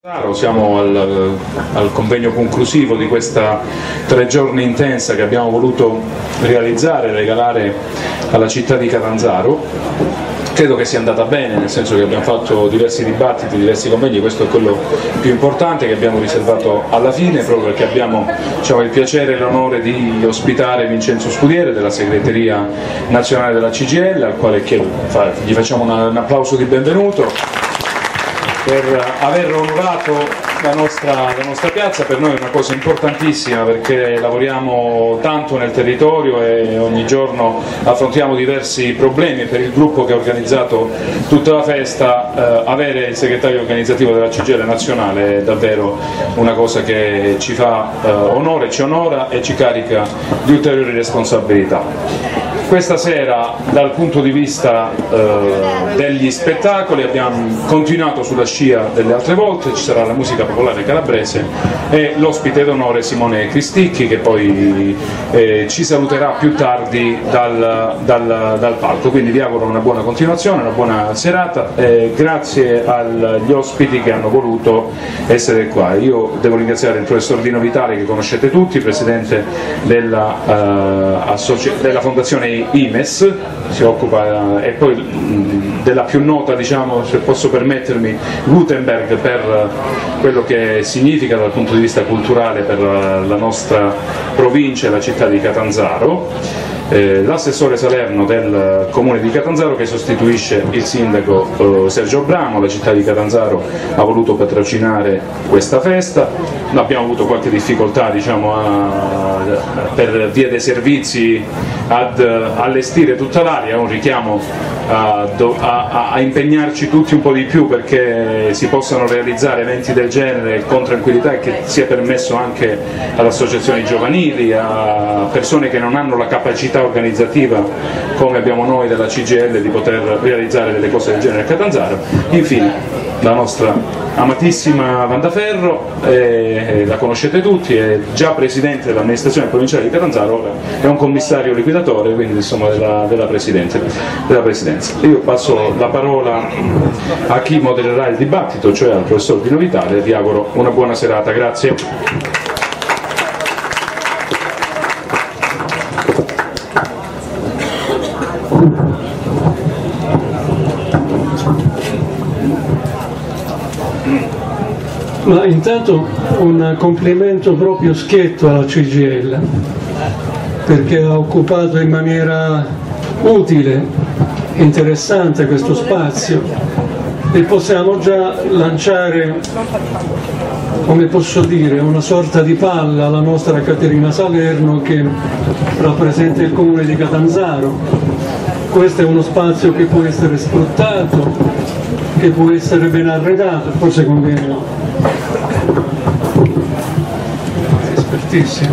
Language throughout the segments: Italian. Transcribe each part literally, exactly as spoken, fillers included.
Siamo al, al convegno conclusivo di questa tre giorni intensa che abbiamo voluto realizzare e regalare alla città di Catanzaro. Credo che sia andata bene, nel senso che abbiamo fatto diversi dibattiti, diversi convegni, questo è quello più importante che abbiamo riservato alla fine, proprio perché abbiamo, diciamo, il piacere e l'onore di ospitare Vincenzo Scudiere della segreteria nazionale della C G I L, al quale chiedo, gli facciamo una, un applauso di benvenuto per aver onorato la nostra, la nostra piazza. Per noi è una cosa importantissima perché lavoriamo tanto nel territorio e ogni giorno affrontiamo diversi problemi. Per il gruppo che ha organizzato tutta la festa, eh, avere il segretario organizzativo della C G I L nazionale è davvero una cosa che ci fa eh, onore, ci onora e ci carica di ulteriori responsabilità. Questa sera, dal punto di vista eh, degli spettacoli, abbiamo continuato sulla scia delle altre volte, ci sarà la musica popolare calabrese e l'ospite d'onore Simone Cristicchi, che poi eh, ci saluterà più tardi dal, dal, dal palco. Quindi vi auguro una buona continuazione, una buona serata e grazie agli ospiti che hanno voluto essere qua. Io devo ringraziare il professor Dino Vitale, che conoscete tutti, presidente della, eh, della Fondazione I M E S, si occupa eh, e poi mh, della più nota, diciamo, se posso permettermi, Gutenberg, per quello che significa dal punto di vista culturale per la nostra provincia e la città di Catanzaro. Eh, l'assessore Salerno del comune di Catanzaro, che sostituisce il sindaco eh, Sergio Bramo. La città di Catanzaro ha voluto patrocinare questa festa, abbiamo avuto qualche difficoltà, diciamo, a, per via dei servizi ad allestire tutta l'area, è un richiamo a, a, a impegnarci tutti un po' di più perché si possano realizzare eventi del genere con tranquillità e che sia permesso anche ad associazioni giovanili, a persone che non hanno la capacità organizzativa come abbiamo noi della C G I L di poter realizzare delle cose del genere a Catanzaro. Infine la nostra amatissima Vandaferro, eh, la conoscete tutti, è già presidente dell'amministrazione provinciale di Catanzaro, è un commissario liquidatore, quindi insomma della, della, della presidenza. Io passo la parola a chi modererà il dibattito, cioè al professor Dino Vitale, e vi auguro una buona serata. Grazie. Ma intanto un complimento proprio schietto alla C G I L, perché ha occupato in maniera utile, interessante questo spazio e possiamo già lanciare, come posso dire, una sorta di palla alla nostra Caterina Salerno, che rappresenta il comune di Catanzaro. Questo è uno spazio che può essere sfruttato, che può essere ben arredato, forse conviene. Espertissimo.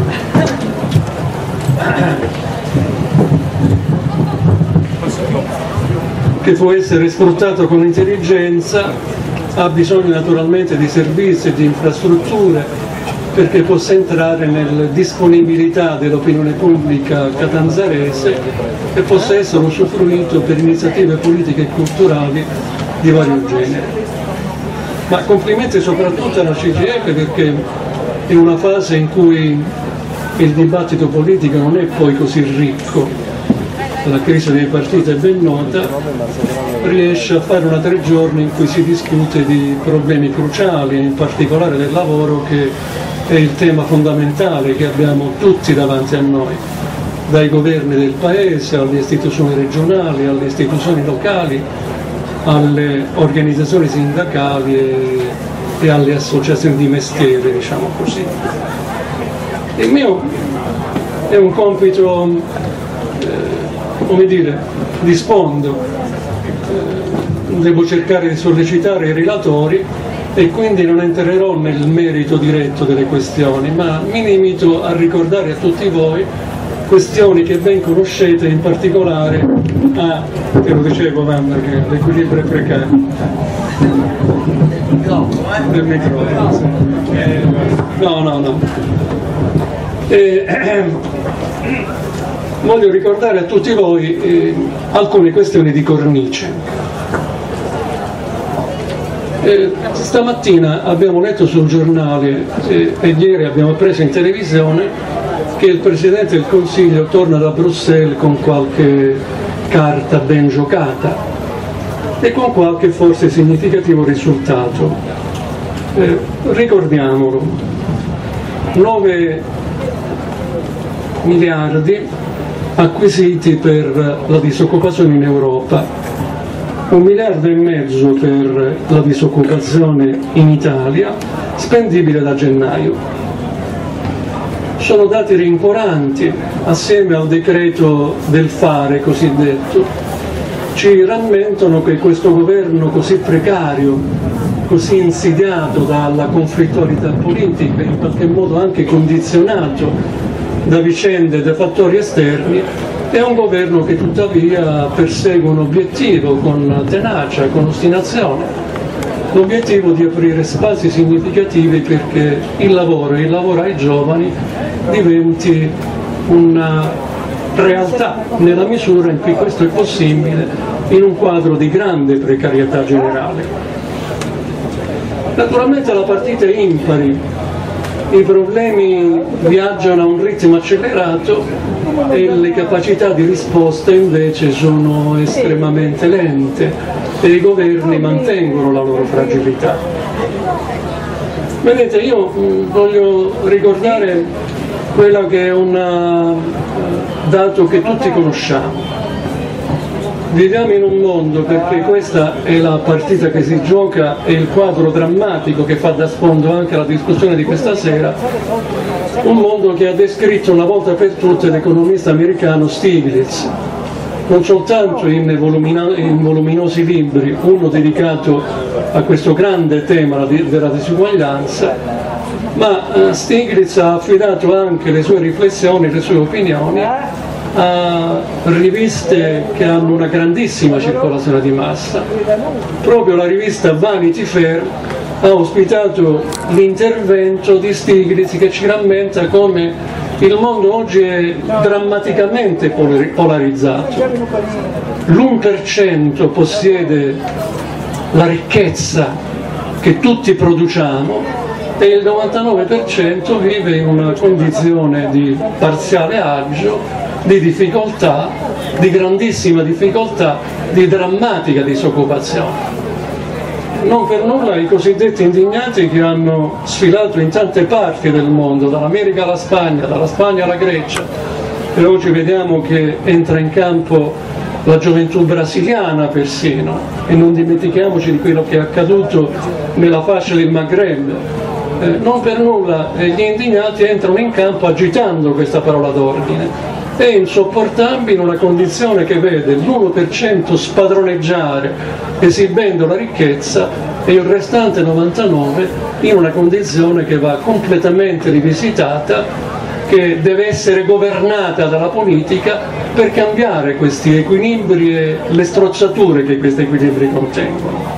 Che può essere sfruttato con intelligenza, ha bisogno naturalmente di servizi e di infrastrutture perché possa entrare nella disponibilità dell'opinione pubblica catanzarese e possa essere usufruito per iniziative politiche e culturali di vario genere. Ma complimenti soprattutto alla C G I L, perché in una fase in cui il dibattito politico non è poi così ricco, la crisi dei partiti è ben nota, riesce a fare una tre giorni in cui si discute di problemi cruciali, in particolare del lavoro, che è il tema fondamentale che abbiamo tutti davanti a noi, dai governi del paese alle istituzioni regionali, alle istituzioni locali, alle organizzazioni sindacali e, e alle associazioni di mestiere, diciamo così. Il mio è un compito, eh, come dire, di sfondo. Eh, devo cercare di sollecitare i relatori e quindi non entrerò nel merito diretto delle questioni, ma mi limito a ricordare a tutti voi questioni che ben conoscete, in particolare a, te lo dicevo Wanda, che l'equilibrio è precario del microfono, sì. no no no e, eh, voglio ricordare a tutti voi eh, alcune questioni di cornice. Eh, stamattina abbiamo letto sul giornale eh, e ieri abbiamo preso in televisione che il Presidente del Consiglio torna da Bruxelles con qualche carta ben giocata e con qualche forse significativo risultato. Eh, ricordiamolo, nove miliardi acquisiti per la disoccupazione in Europa, un miliardo e mezzo per la disoccupazione in Italia, spendibile da gennaio. Sono dati rincuoranti, assieme al decreto del fare cosiddetto, ci rammentano che questo governo così precario, così insidiato dalla conflittualità politica, in qualche modo anche condizionato da vicende, da fattori esterni, è un governo che tuttavia persegue un obiettivo con tenacia, con ostinazione, l'obiettivo di aprire spazi significativi perché il lavoro e il lavoro ai giovani diventi una realtà nella misura in cui questo è possibile in un quadro di grande precarietà generale. Naturalmente la partita è impari, i problemi viaggiano a un ritmo accelerato e le capacità di risposta invece sono estremamente lente e i governi mantengono la loro fragilità. Vedete, io voglio ricordare quello che è un dato che tutti conosciamo. Viviamo in un mondo, perché questa è la partita che si gioca e il quadro drammatico che fa da sfondo anche alla discussione di questa sera, un mondo che ha descritto una volta per tutte l'economista americano Stiglitz, non soltanto in, volumina, in voluminosi libri, uno dedicato a questo grande tema della disuguaglianza, ma Stiglitz ha affidato anche le sue riflessioni, le sue opinioni a riviste che hanno una grandissima circolazione di massa. Proprio la rivista Vanity Fair ha ospitato l'intervento di Stiglitz che ci rammenta come il mondo oggi è drammaticamente polarizzato. L'uno per cento possiede la ricchezza che tutti produciamo e il novantanove per cento vive in una condizione di parziale agio, di difficoltà, di grandissima difficoltà, di drammatica disoccupazione. Non per nulla i cosiddetti indignati che hanno sfilato in tante parti del mondo, dall'America alla Spagna, dalla Spagna alla Grecia, e oggi vediamo che entra in campo la gioventù brasiliana persino, e non dimentichiamoci di quello che è accaduto nella fascia del Maghreb. Eh, non per nulla gli indignati entrano in campo agitando questa parola d'ordine. È insopportabile una condizione che vede l'uno per cento spadroneggiare esibendo la ricchezza e il restante novantanove per cento in una condizione che va completamente rivisitata, che deve essere governata dalla politica per cambiare questi equilibri e le strozzature che questi equilibri contengono.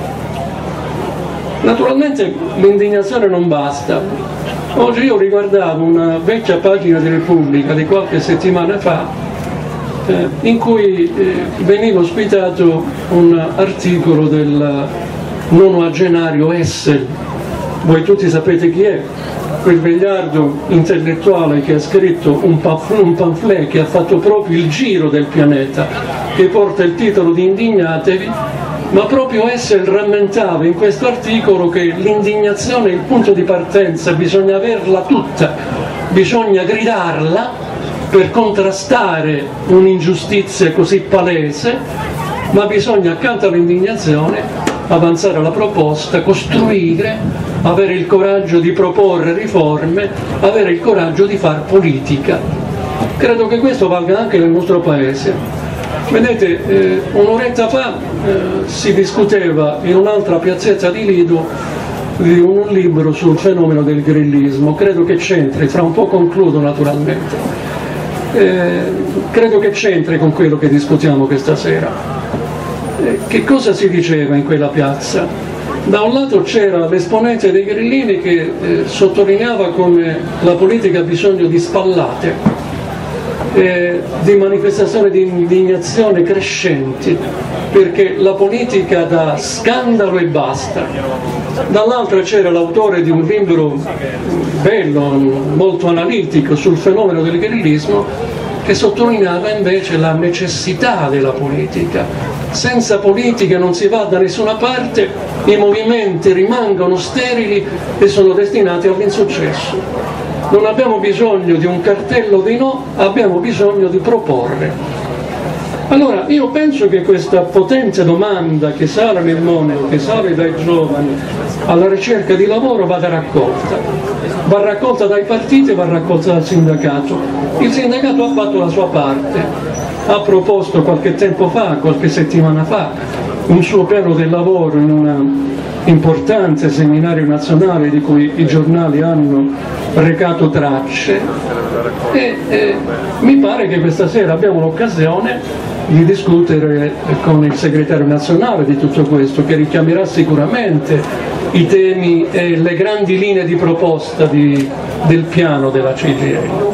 Naturalmente l'indignazione non basta. Oggi io riguardavo una vecchia pagina di Repubblica di qualche settimana fa eh, in cui eh, veniva ospitato un articolo del nonoagenario Hessel. Voi tutti sapete chi è, quel vegliardo intellettuale che ha scritto un pamphlet, un pamphlet che ha fatto proprio il giro del pianeta, che porta il titolo di Indignatevi. Ma proprio Hessel rammentava in questo articolo che l'indignazione è il punto di partenza, bisogna averla tutta, bisogna gridarla per contrastare un'ingiustizia così palese, ma bisogna accanto all'indignazione avanzare la proposta, costruire, avere il coraggio di proporre riforme, avere il coraggio di far politica. Credo che questo valga anche nel nostro Paese. Vedete, eh, un'oretta fa eh, si discuteva in un'altra piazzetta di Lido di un libro sul fenomeno del grillismo. Credo che c'entri, tra un po' concludo naturalmente, eh, credo che c'entri con quello che discutiamo questa sera. Eh, che cosa si diceva in quella piazza? Da un lato c'era l'esponente dei grillini che eh, sottolineava come la politica ha bisogno di spallate, eh, di manifestazioni di indignazione crescenti, perché la politica dà scandalo e basta. Dall'altra c'era l'autore di un libro bello, molto analitico sul fenomeno del guerrillismo, che sottolineava invece la necessità della politica. Senza politica non si va da nessuna parte, i movimenti rimangono sterili e sono destinati all'insuccesso. Non abbiamo bisogno di un cartello di no, abbiamo bisogno di proporre. Allora io penso che questa potente domanda che sale nel mondo, che sale dai giovani alla ricerca di lavoro, vada raccolta. Va raccolta dai partiti e va raccolta dal sindacato. Il sindacato ha fatto la sua parte, ha proposto qualche tempo fa, qualche settimana fa, un suo piano del lavoro in un importante seminario nazionale di cui i giornali hanno recato tracce e, e mi pare che questa sera abbiamo l'occasione di discutere con il segretario nazionale di tutto questo, che richiamerà sicuramente i temi e le grandi linee di proposta di, del piano della C G I L.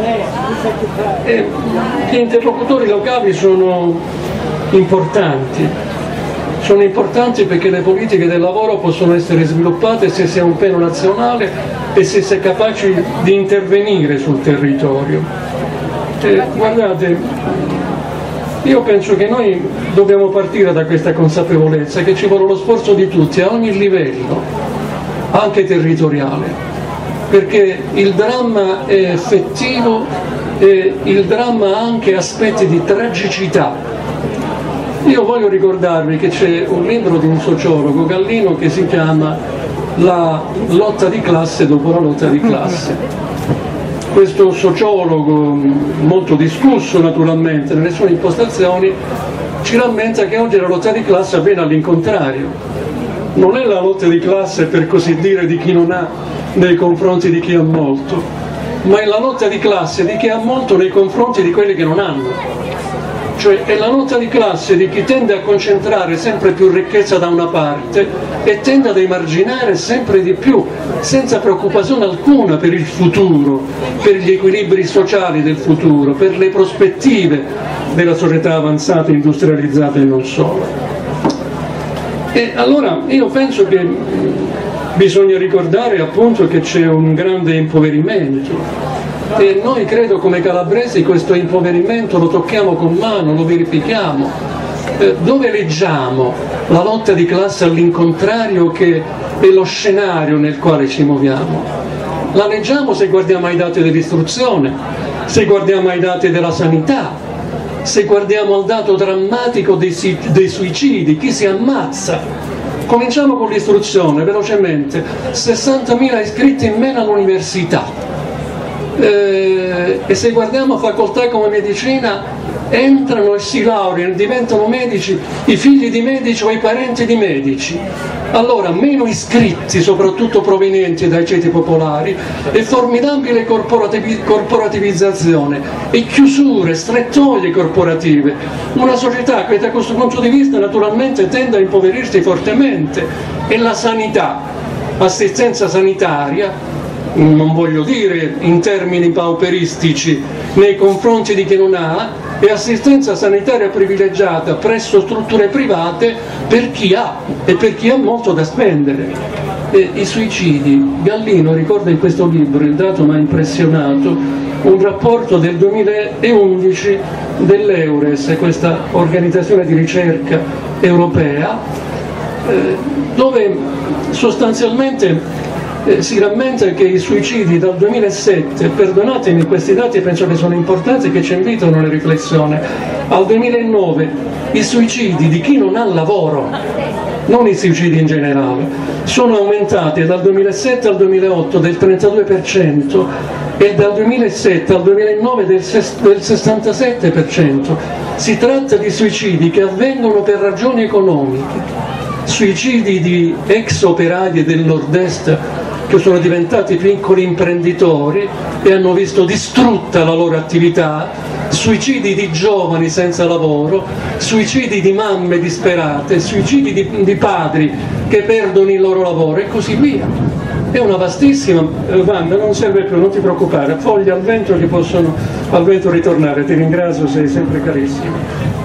E gli interlocutori locali sono importanti, sono importanti perché le politiche del lavoro possono essere sviluppate se si ha un piano nazionale e se si è capaci di intervenire sul territorio. E, guardate, io penso che noi dobbiamo partire da questa consapevolezza che ci vuole lo sforzo di tutti a ogni livello, anche territoriale, perché il dramma è effettivo e il dramma ha anche aspetti di tragicità. Io voglio ricordarvi che c'è un libro di un sociologo, Gallino, che si chiama La lotta di classe dopo la lotta di classe. Questo sociologo, molto discusso naturalmente nelle sue impostazioni, ci rammenta che oggi la lotta di classe avviene all'incontrario. Non è la lotta di classe, per così dire, di chi non ha nei confronti di chi ha molto, ma è la lotta di classe di chi ha molto nei confronti di quelli che non hanno. Cioè è la lotta di classe di chi tende a concentrare sempre più ricchezza da una parte e tende ad emarginare sempre di più, senza preoccupazione alcuna per il futuro, per gli equilibri sociali del futuro, per le prospettive della società avanzata, industrializzata e non solo. E allora io penso che bisogna ricordare appunto che c'è un grande impoverimento. E noi credo come calabresi questo impoverimento lo tocchiamo con mano, lo verifichiamo. Eh, dove leggiamo la lotta di classe all'incontrario che è lo scenario nel quale ci muoviamo? La leggiamo se guardiamo ai dati dell'istruzione, se guardiamo ai dati della sanità, se guardiamo al dato drammatico dei, dei suicidi, chi si ammazza. Cominciamo con l'istruzione, velocemente, sessantamila iscritti in meno all'università. Eh, e se guardiamo facoltà come medicina, entrano e si laureano, diventano medici i figli di medici o i parenti di medici. Allora meno iscritti, soprattutto provenienti dai ceti popolari, e formidabile corporativi- corporativizzazione e chiusure, strettoie corporative. Una società che da questo punto di vista naturalmente tende a impoverirsi fortemente. E la sanità, assistenza sanitaria, non voglio dire in termini pauperistici nei confronti di chi non ha, e assistenza sanitaria privilegiata presso strutture private per chi ha e per chi ha molto da spendere. E i suicidi, Gallino ricorda in questo libro, il dato mi ha impressionato, un rapporto del duemilaundici dell'Eures, questa organizzazione di ricerca europea, eh, dove sostanzialmente Eh, si rammenta che i suicidi dal duemilasette, perdonatemi questi dati penso che sono importanti e che ci invitano alla riflessione, al duemilanove i suicidi di chi non ha lavoro, non i suicidi in generale, sono aumentati dal duemilasette al duemilaotto del trentadue per cento e dal duemilasette al duemilanove del sessantasette per cento. Si tratta di suicidi che avvengono per ragioni economiche, suicidi di ex operai del nord-est che sono diventati piccoli imprenditori e hanno visto distrutta la loro attività, suicidi di giovani senza lavoro, suicidi di mamme disperate, suicidi di, di padri che perdono il loro lavoro e così via. è una vastissima, eh, Wanda, non serve più, non ti preoccupare, foglie al vento che possono al vento ritornare, ti ringrazio, sei sempre carissimo.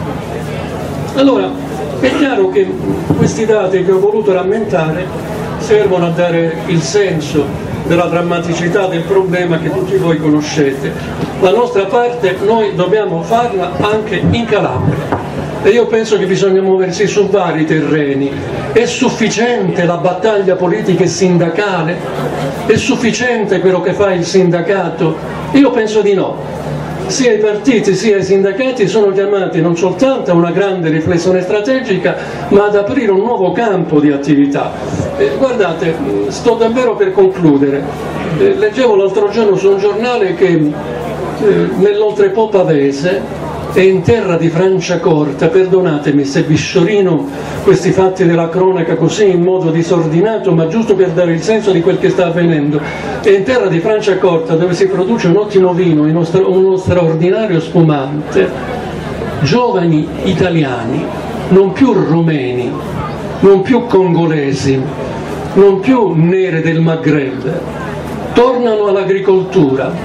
Allora, è chiaro che questi dati che ho voluto rammentare servono a dare il senso della drammaticità del problema che tutti voi conoscete. La nostra parte noi dobbiamo farla anche in Calabria. E io penso che bisogna muoversi su vari terreni. È sufficiente la battaglia politica e sindacale? È sufficiente quello che fa il sindacato? Io penso di no. Sia i partiti sia i sindacati sono chiamati non soltanto a una grande riflessione strategica, ma ad aprire un nuovo campo di attività. Eh, guardate, sto davvero per concludere. Eh, leggevo l'altro giorno su un giornale che eh, nell'Oltrepo pavese e in terra di Franciacorta, perdonatemi se vi sciorino questi fatti della cronaca così in modo disordinato, ma giusto per dare il senso di quel che sta avvenendo, è in terra di Franciacorta, dove si produce un ottimo vino, uno straordinario spumante, giovani italiani, non più rumeni, non più congolesi, non più nere del Maghreb, tornano all'agricoltura,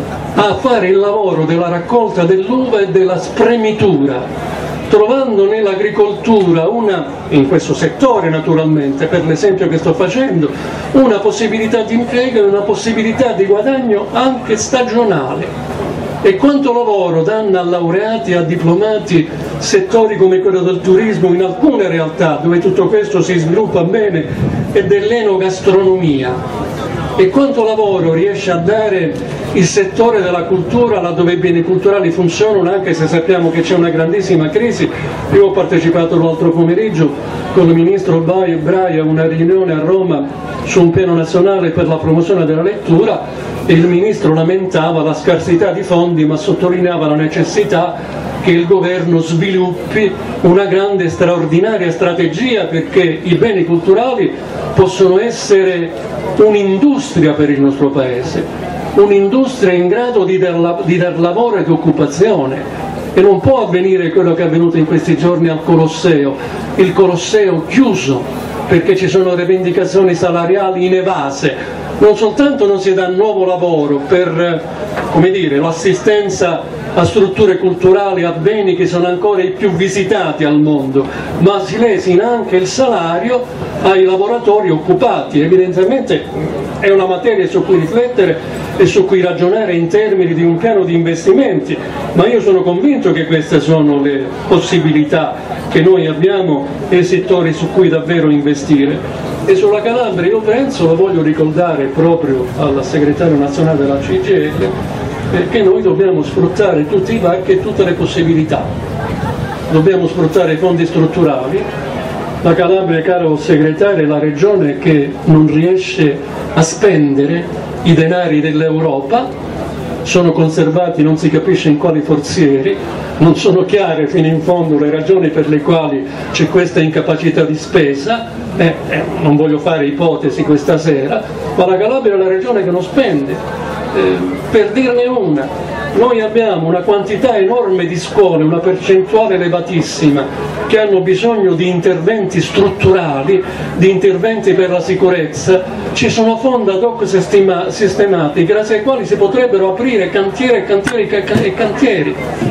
a fare il lavoro della raccolta dell'uva e della spremitura, trovando nell'agricoltura una, in questo settore naturalmente, per l'esempio che sto facendo, una possibilità di impiego e una possibilità di guadagno anche stagionale. E quanto lavoro danno a laureati e a diplomati settori come quello del turismo in alcune realtà dove tutto questo si sviluppa bene e dell'enogastronomia. E quanto lavoro riesce a dare il settore della cultura laddove i beni culturali funzionano, anche se sappiamo che c'è una grandissima crisi. Io ho partecipato l'altro pomeriggio con il ministro Braia a una riunione a Roma su un piano nazionale per la promozione della lettura e il ministro lamentava la scarsità di fondi, ma sottolineava la necessità che il governo sviluppi una grande straordinaria strategia perché i beni culturali possono essere un'industria per il nostro Paese, un'industria in grado di dar, di dar lavoro ed occupazione. E non può avvenire quello che è avvenuto in questi giorni al Colosseo, il Colosseo chiuso perché ci sono rivendicazioni salariali inevase. Non soltanto non si dà nuovo lavoro per, come dire, l'assistenza a strutture culturali, a beni che sono ancora i più visitati al mondo, ma si lesina anche il salario ai lavoratori occupati. Evidentemente è una materia su cui riflettere e su cui ragionare in termini di un piano di investimenti, ma io sono convinto che queste sono le possibilità che noi abbiamo e i settori su cui davvero investire. E sulla Calabria io penso, lo voglio ricordare proprio al segretario nazionale della C G I L, perché noi dobbiamo sfruttare tutti i vacchi e tutte le possibilità. Dobbiamo sfruttare i fondi strutturali. La Calabria, caro segretario, è la regione che non riesce a spendere i denari dell'Europa, sono conservati non si capisce in quali forzieri, non sono chiare fino in fondo le ragioni per le quali c'è questa incapacità di spesa, eh, eh, non voglio fare ipotesi questa sera, ma la Calabria è la regione che non spende. Eh, per dirne una, noi abbiamo una quantità enorme di scuole, una percentuale elevatissima, che hanno bisogno di interventi strutturali, di interventi per la sicurezza. Ci sono fondi ad hoc sistemati grazie ai quali si potrebbero aprire cantieri e cantieri e cantieri.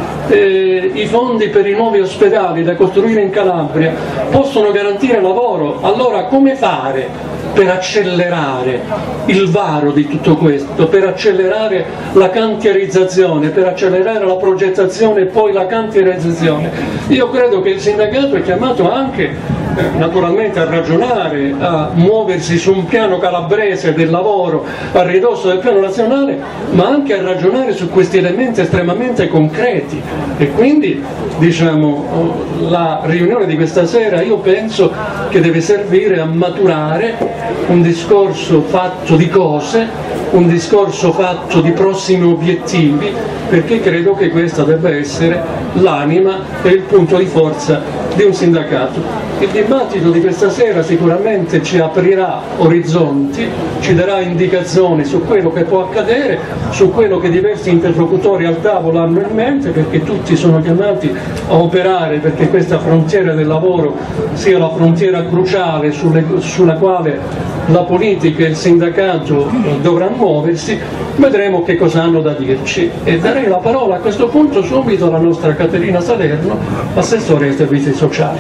Eh, I fondi per i nuovi ospedali da costruire in Calabria possono garantire lavoro. Allora come fare per accelerare il varo di tutto questo, per accelerare la cantierizzazione, per accelerare la progettazione e poi la cantierizzazione? Io credo che il sindacato è chiamato anche eh, naturalmente a ragionare, a muoversi su un piano calabrese del lavoro a ridosso del piano nazionale, ma anche a ragionare su questi elementi estremamente concreti. E quindi diciamo, la riunione di questa sera io penso che deve servire a maturare un discorso fatto di cose, un discorso fatto di prossimi obiettivi, perché credo che questa debba essere l'anima e il punto di forza di un sindacato. Il dibattito di questa sera sicuramente ci aprirà orizzonti, ci darà indicazioni su quello che può accadere, su quello che diversi interlocutori al tavolo hanno in mente, perché tutti sono chiamati a operare perché questa frontiera del lavoro sia la frontiera cruciale sulle, sulla quale la politica e il sindacato dovranno muoversi. Vedremo che cosa hanno da dirci e darei la parola a questo punto subito alla nostra Caterina Salerno, assessore ai servizi sociali.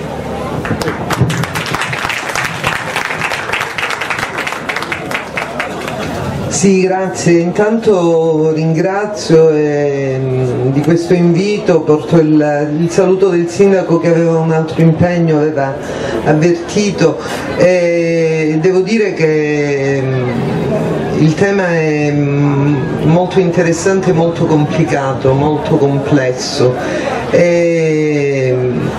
Sì, grazie. Intanto ringrazio eh, di questo invito, porto il, il saluto del sindaco che aveva un altro impegno, aveva avvertito, e devo dire che il tema è molto interessante, molto complicato, molto complesso. E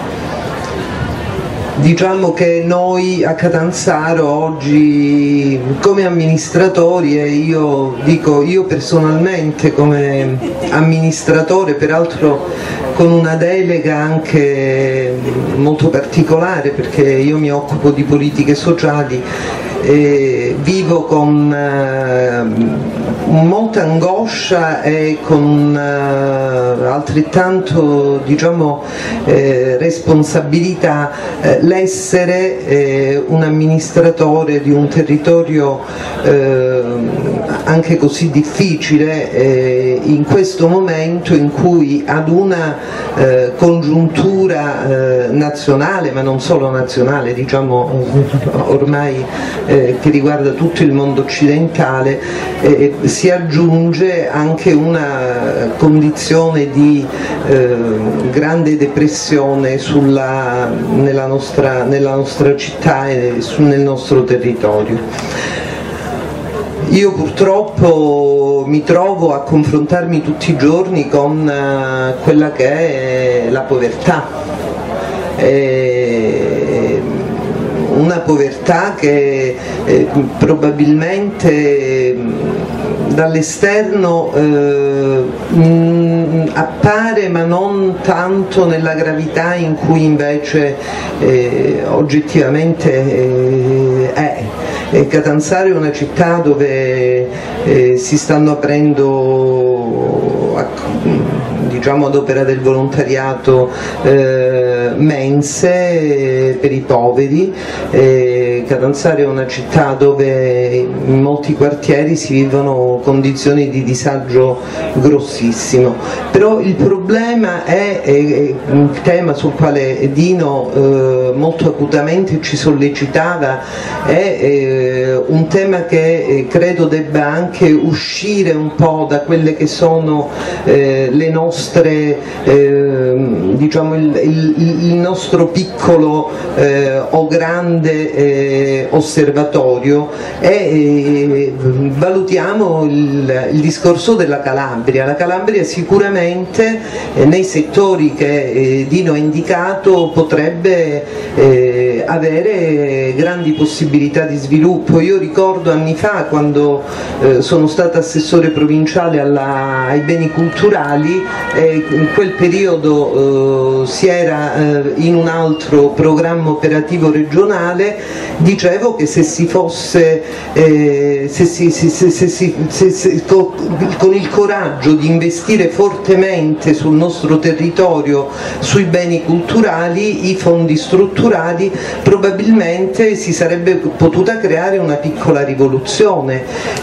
diciamo che noi a Catanzaro oggi come amministratori, e io dico io personalmente come amministratore, peraltro con una delega anche molto particolare perché io mi occupo di politiche sociali, eh, vivo con eh, molta angoscia e con eh, altrettanto diciamo, eh, responsabilità eh, l'essere eh, un amministratore di un territorio eh, anche così difficile eh, in questo momento in cui ad una eh, congiuntura eh, nazionale, ma non solo nazionale, diciamo ormai eh, che riguarda tutto il mondo occidentale, eh, si aggiunge anche una condizione di eh, grande depressione sulla, nella, nostra, nella nostra città e su, nel nostro territorio. Io purtroppo mi trovo a confrontarmi tutti i giorni con uh, quella che è la povertà, e una povertà che eh, probabilmente dall'esterno eh, mh, appare ma non tanto nella gravità in cui invece eh, oggettivamente eh, è. E Catanzaro è una città dove eh, si stanno aprendo, diciamo ad opera del volontariato, eh, mense per i poveri. Eh, Catanzaro è una città dove in molti quartieri si vivono condizioni di disagio grossissimo, però il problema è, è, è un tema sul quale Dino eh, molto acutamente ci sollecitava, è eh, un tema che eh, credo debba anche uscire un po' da quelle che sono eh, le nostre, eh, diciamo il, il, il nostro piccolo eh, o grande eh, osservatorio, e eh, valutiamo il, il discorso della Calabria. La Calabria sicuramente eh, nei settori che eh, Dino ha indicato potrebbe eh, avere grandi possibilità di sviluppo. Io ricordo anni fa, quando eh, sono stata assessore provinciale alla, ai beni culturali, eh, in quel periodo eh, si era eh, in un altro programma operativo regionale, dicevo che se si fosse eh, se si, se, se, se, se, se, se, con il coraggio di investire fortemente sul nostro territorio sui beni culturali, i fondi strutturali, probabilmente si sarebbe potuta creare una piccola rivoluzione.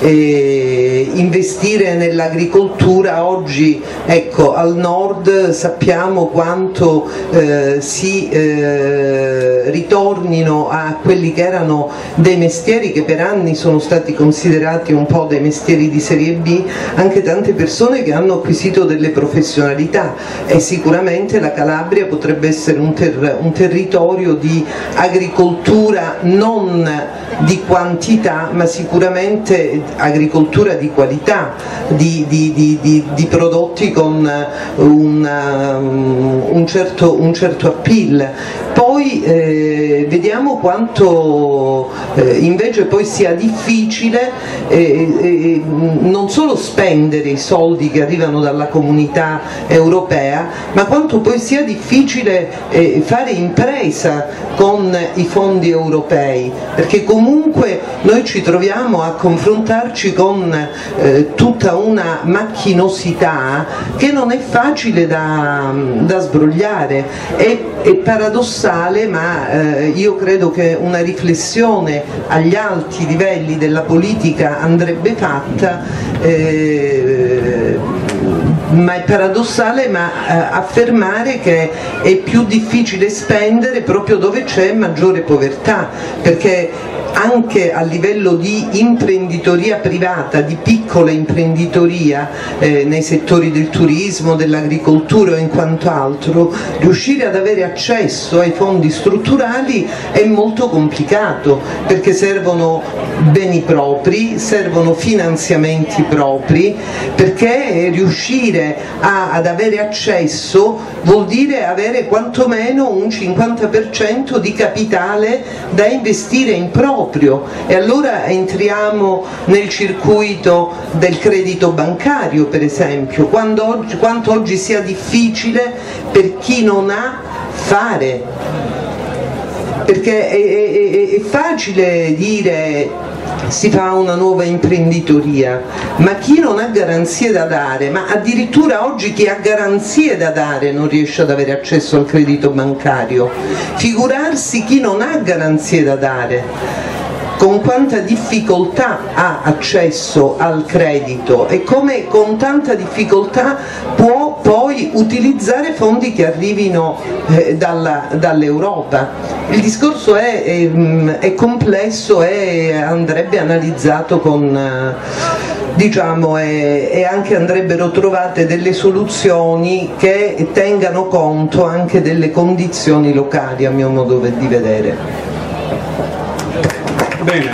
E investire nell'agricoltura oggi, ecco, al nord sappiamo quanto eh, si eh, ritornino a quelli che erano dei mestieri che per anni sono stati considerati un po' dei mestieri di serie B, anche tante persone che hanno acquisito delle professionalità, e sicuramente la Calabria potrebbe essere un, ter un territorio di agricoltura non di quantità, ma sicuramente agricoltura di qualità, di, di, di, di, di prodotti con un, un, certo, un certo appeal. Poi poi eh, vediamo quanto eh, invece poi sia difficile eh, eh, non solo spendere i soldi che arrivano dalla comunità europea, ma quanto poi sia difficile eh, fare impresa con i fondi europei, perché comunque noi ci troviamo a confrontarci con eh, tutta una macchinosità che non è facile da, da sbrogliare. È, è paradossale, ma eh, io credo che una riflessione agli alti livelli della politica andrebbe fatta, eh, ma è paradossale ma eh, affermare che è più difficile spendere proprio dove c'è maggiore povertà, perché anche a livello di imprenditoria privata, di piccola imprenditoria eh, nei settori del turismo, dell'agricoltura o in quanto altro, riuscire ad avere accesso ai fondi strutturali è molto complicato, perché servono beni propri, servono finanziamenti propri, perché riuscire a, ad avere accesso vuol dire avere quantomeno un cinquanta per cento di capitale da investire in proprio. E allora entriamo nel circuito del credito bancario, per esempio, quando oggi, quanto oggi sia difficile per chi non ha fare, perché è, è, è facile dire si fa una nuova imprenditoria, ma chi non ha garanzie da dare, ma addirittura oggi chi ha garanzie da dare non riesce ad avere accesso al credito bancario, figurarsi chi non ha garanzie da dare, con quanta difficoltà ha accesso al credito e come con tanta difficoltà può poi utilizzare fondi che arrivino eh, dalla, dall'Europa. Il discorso è, è, è complesso e andrebbe analizzato con... Eh, diciamo e, e anche andrebbero trovate delle soluzioni che tengano conto anche delle condizioni locali, a mio modo di vedere. Bene.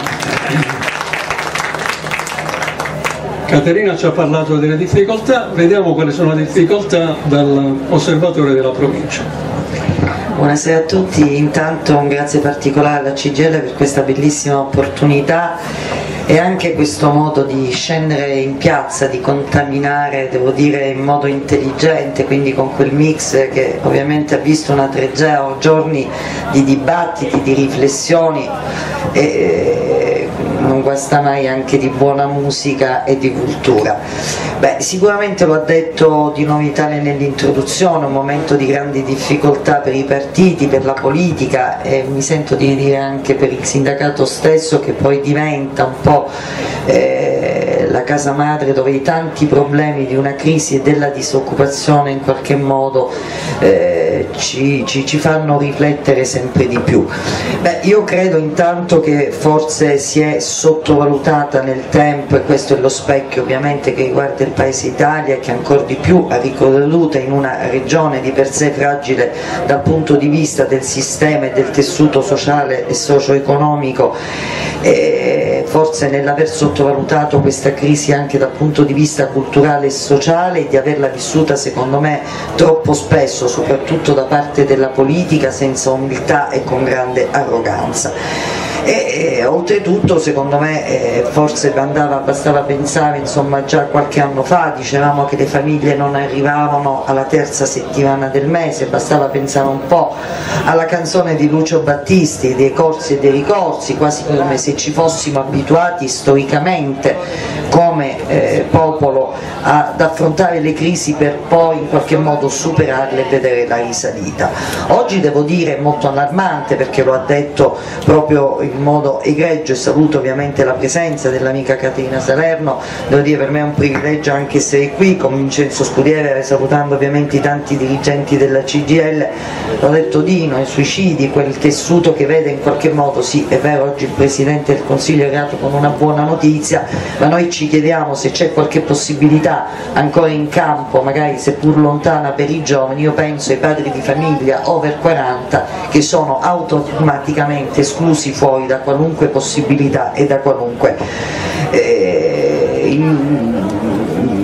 Caterina ci ha parlato delle difficoltà, vediamo quali sono le difficoltà dall'osservatore della provincia. Buonasera a tutti, intanto un grazie particolare alla C G I L per questa bellissima opportunità e anche questo modo di scendere in piazza, di contaminare, devo dire, in modo intelligente, quindi con quel mix che ovviamente ha visto una tregea o giorni di dibattiti, di riflessioni e non guasta mai anche di buona musica e di cultura. Beh, sicuramente lo ha detto Di Nuovo Italia nell'introduzione, un momento di grandi difficoltà per i partiti, per la politica e mi sento di dire anche per il sindacato stesso, che poi diventa un po' eh, la casa madre dove i tanti problemi di una crisi e della disoccupazione in qualche modo eh, ci, ci, ci fanno riflettere sempre di più. Beh, io credo intanto che forse si è sottovalutata nel tempo, e questo è lo specchio ovviamente che riguarda il Paese Italia e che ancora di più ha ricaduta in una regione di per sé fragile dal punto di vista del sistema e del tessuto sociale e socio-economico, e forse nell'aver sottovalutato questa crisi anche dal punto di vista culturale e sociale, di averla vissuta secondo me troppo spesso, soprattutto da parte della politica, senza umiltà e con grande arroganza. E, e oltretutto secondo me eh, forse andava, bastava pensare, insomma, già qualche anno fa dicevamo che le famiglie non arrivavano alla terza settimana del mese, bastava pensare un po' alla canzone di Lucio Battisti, dei corsi e dei ricorsi, quasi come se ci fossimo abituati storicamente come eh, popolo ad affrontare le crisi per poi in qualche modo superarle e vedere la risalita. Oggi devo dire è molto allarmante, perché lo ha detto proprio in modo egregio, e saluto ovviamente la presenza dell'amica Caterina Salerno, devo dire per me è un privilegio anche essere qui con Vincenzo Scudiere, salutando ovviamente i tanti dirigenti della C G I L, l'ho detto Dino, i suicidi, quel tessuto che vede in qualche modo, sì è vero oggi il Presidente del Consiglio è arrivato con una buona notizia, ma noi ci chiediamo se c'è qualche possibilità ancora in campo, magari seppur lontana, per i giovani. Io penso ai padri di famiglia over quaranta che sono automaticamente esclusi fuori da qualunque possibilità e da qualunque eh, in,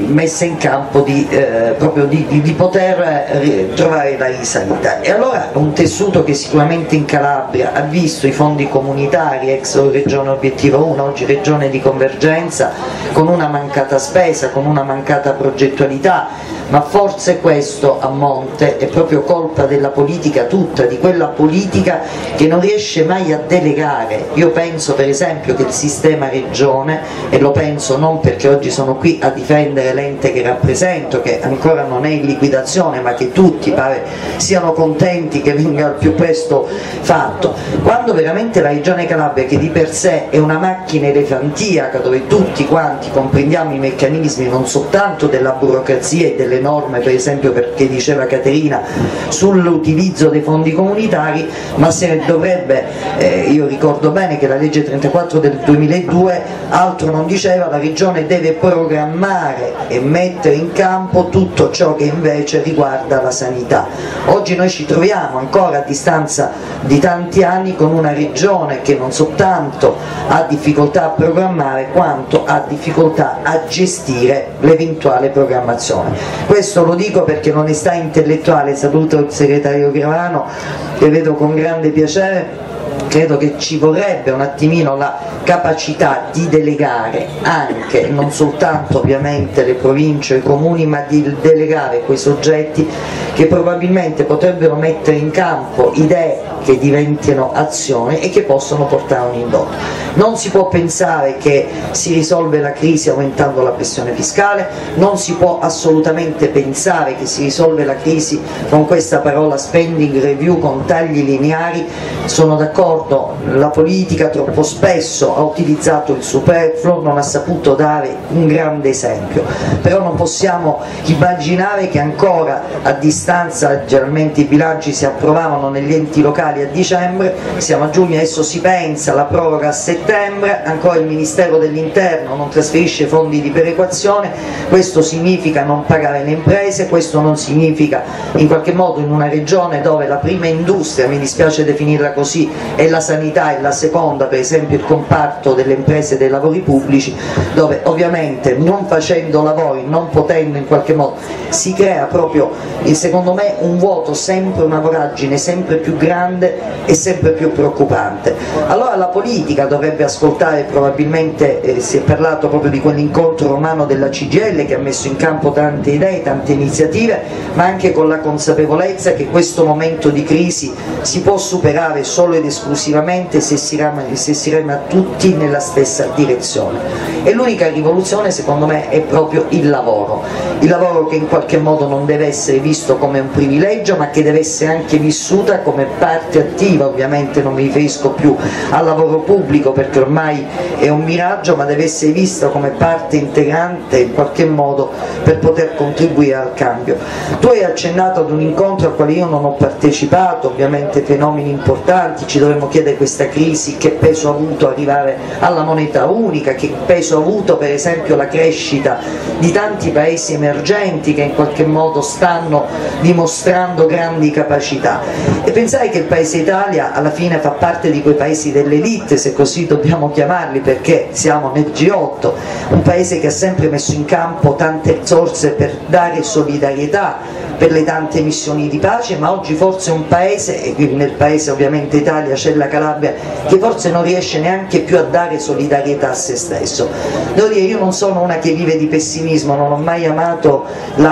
messa in campo di, eh, proprio di, di, di poter eh, trovare la risalita. E allora un tessuto che sicuramente in Calabria ha visto i fondi comunitari, ex regione obiettivo uno, oggi regione di convergenza, con una mancata spesa, con una mancata progettualità, ma forse questo a monte è proprio colpa della politica tutta, di quella politica che non riesce mai a delegare. Io penso per esempio che il sistema regione, e lo penso non perché oggi sono qui a difendere l'ente che rappresento, che ancora non è in liquidazione, ma che tutti pare siano contenti che venga al più presto fatto, quando veramente la regione Calabria, che di per sé è una macchina elefantiaca dove tutti quanti comprendiamo i meccanismi non soltanto della burocrazia e delle norme, per esempio perché diceva Caterina sull'utilizzo dei fondi comunitari, ma se ne dovrebbe, eh, io ricordo bene che la legge trentaquattro del duemiladue altro non diceva, la regione deve programmare e mettere in campo tutto ciò che invece riguarda la sanità. Oggi noi ci troviamo ancora a distanza di tanti anni con una regione che non soltanto ha difficoltà a programmare quanto ha difficoltà a gestire l'eventuale programmazione. Questo lo dico perché l'onestà intellettuale, saluto il segretario Gravano che vedo con grande piacere, credo che ci vorrebbe un attimino la capacità di delegare anche, non soltanto ovviamente le province e i comuni, ma di delegare quei soggetti che probabilmente potrebbero mettere in campo idee che diventino azioni e che possono portare un indotto. Non si può pensare che si risolve la crisi aumentando la pressione fiscale, non si può assolutamente pensare che si risolve la crisi con questa parola spending review, con tagli lineari. Sono d'accordo, la politica troppo spesso ha utilizzato il superfluo, non ha saputo dare un grande esempio, però non possiamo immaginare che ancora a distanza, generalmente i bilanci si approvavano negli enti locali a dicembre, siamo a giugno, adesso si pensa alla proroga a settembre, ancora il Ministero dell'Interno non trasferisce fondi di perequazione, questo significa non pagare le imprese, questo non significa in qualche modo in una regione dove la prima industria, mi dispiace definirla così, è la sanità e la seconda per esempio il comparto delle imprese e dei lavori pubblici, dove ovviamente non facendo lavori, non potendo in qualche modo, si crea proprio, secondo me, un vuoto, sempre una voragine sempre più grande e sempre più preoccupante. Allora la politica dovrebbe ascoltare, probabilmente eh, si è parlato proprio di quell'incontro romano della C G I L che ha messo in campo tante idee, tante iniziative, ma anche con la consapevolezza che questo momento di crisi si può superare solo ed esclusivamente se si rema, se si rema tutti nella stessa direzione. E l'unica rivoluzione secondo me è proprio il lavoro, il lavoro che in qualche modo non deve essere visto come un privilegio, ma che deve essere anche vissuta come parte attiva. Ovviamente non mi riferisco più al lavoro pubblico perché ormai è un miraggio, ma deve essere visto come parte integrante in qualche modo per poter contribuire al cambio. Tu hai accennato ad un incontro al quale io non ho partecipato, ovviamente fenomeni importanti, ci dovremmo chiedere questa crisi che peso ha avuto arrivare alla moneta unica, che peso ha avuto per esempio la crescita di tanti paesi emergenti che in qualche modo stanno dimostrando grandi capacità, e pensare che il paese Italia alla fine fa parte di quei paesi dell'elite, se così dobbiamo chiamarli, perché siamo nel G otto, un paese che ha sempre messo in campo tante risorse per dare solidarietà per le tante missioni di pace, ma oggi forse un paese, e qui nel paese ovviamente Italia c'è la Calabria, che forse non riesce neanche più a dare solidarietà a se stesso. Devo dire, io non sono una che vive di pessimismo, non ho mai amato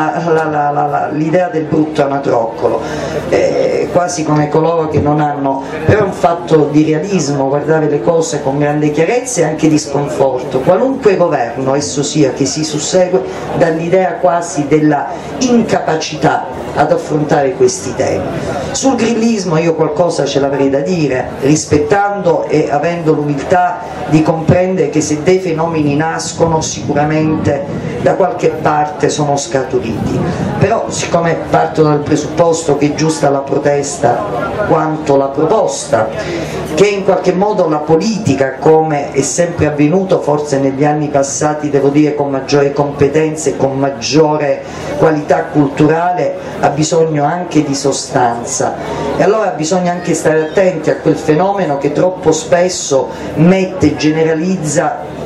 l'idea del brutto anatroccolo, eh, quasi come coloro che non hanno, però è un fatto di realismo, guardare le cose con grande chiarezza e anche di sconforto. Qualunque governo esso sia che si sussegue dà l'idea quasi della incapacità ad affrontare questi temi. Sul grillismo io qualcosa ce l'avrei da dire, rispettando e avendo l'umiltà di comprendere che se dei fenomeni nascono sicuramente da qualche parte sono scaturiti, però siccome parto dal presupposto che è giusta la protesta quanto la proposta, che in qualche modo la politica, come è sempre avvenuto forse negli anni passati, devo dire con maggiore competenza e con maggiore qualità culturale, ha bisogno anche di sostanza, e allora bisogna anche stare attenti a quel fenomeno che troppo spesso mette, generalizza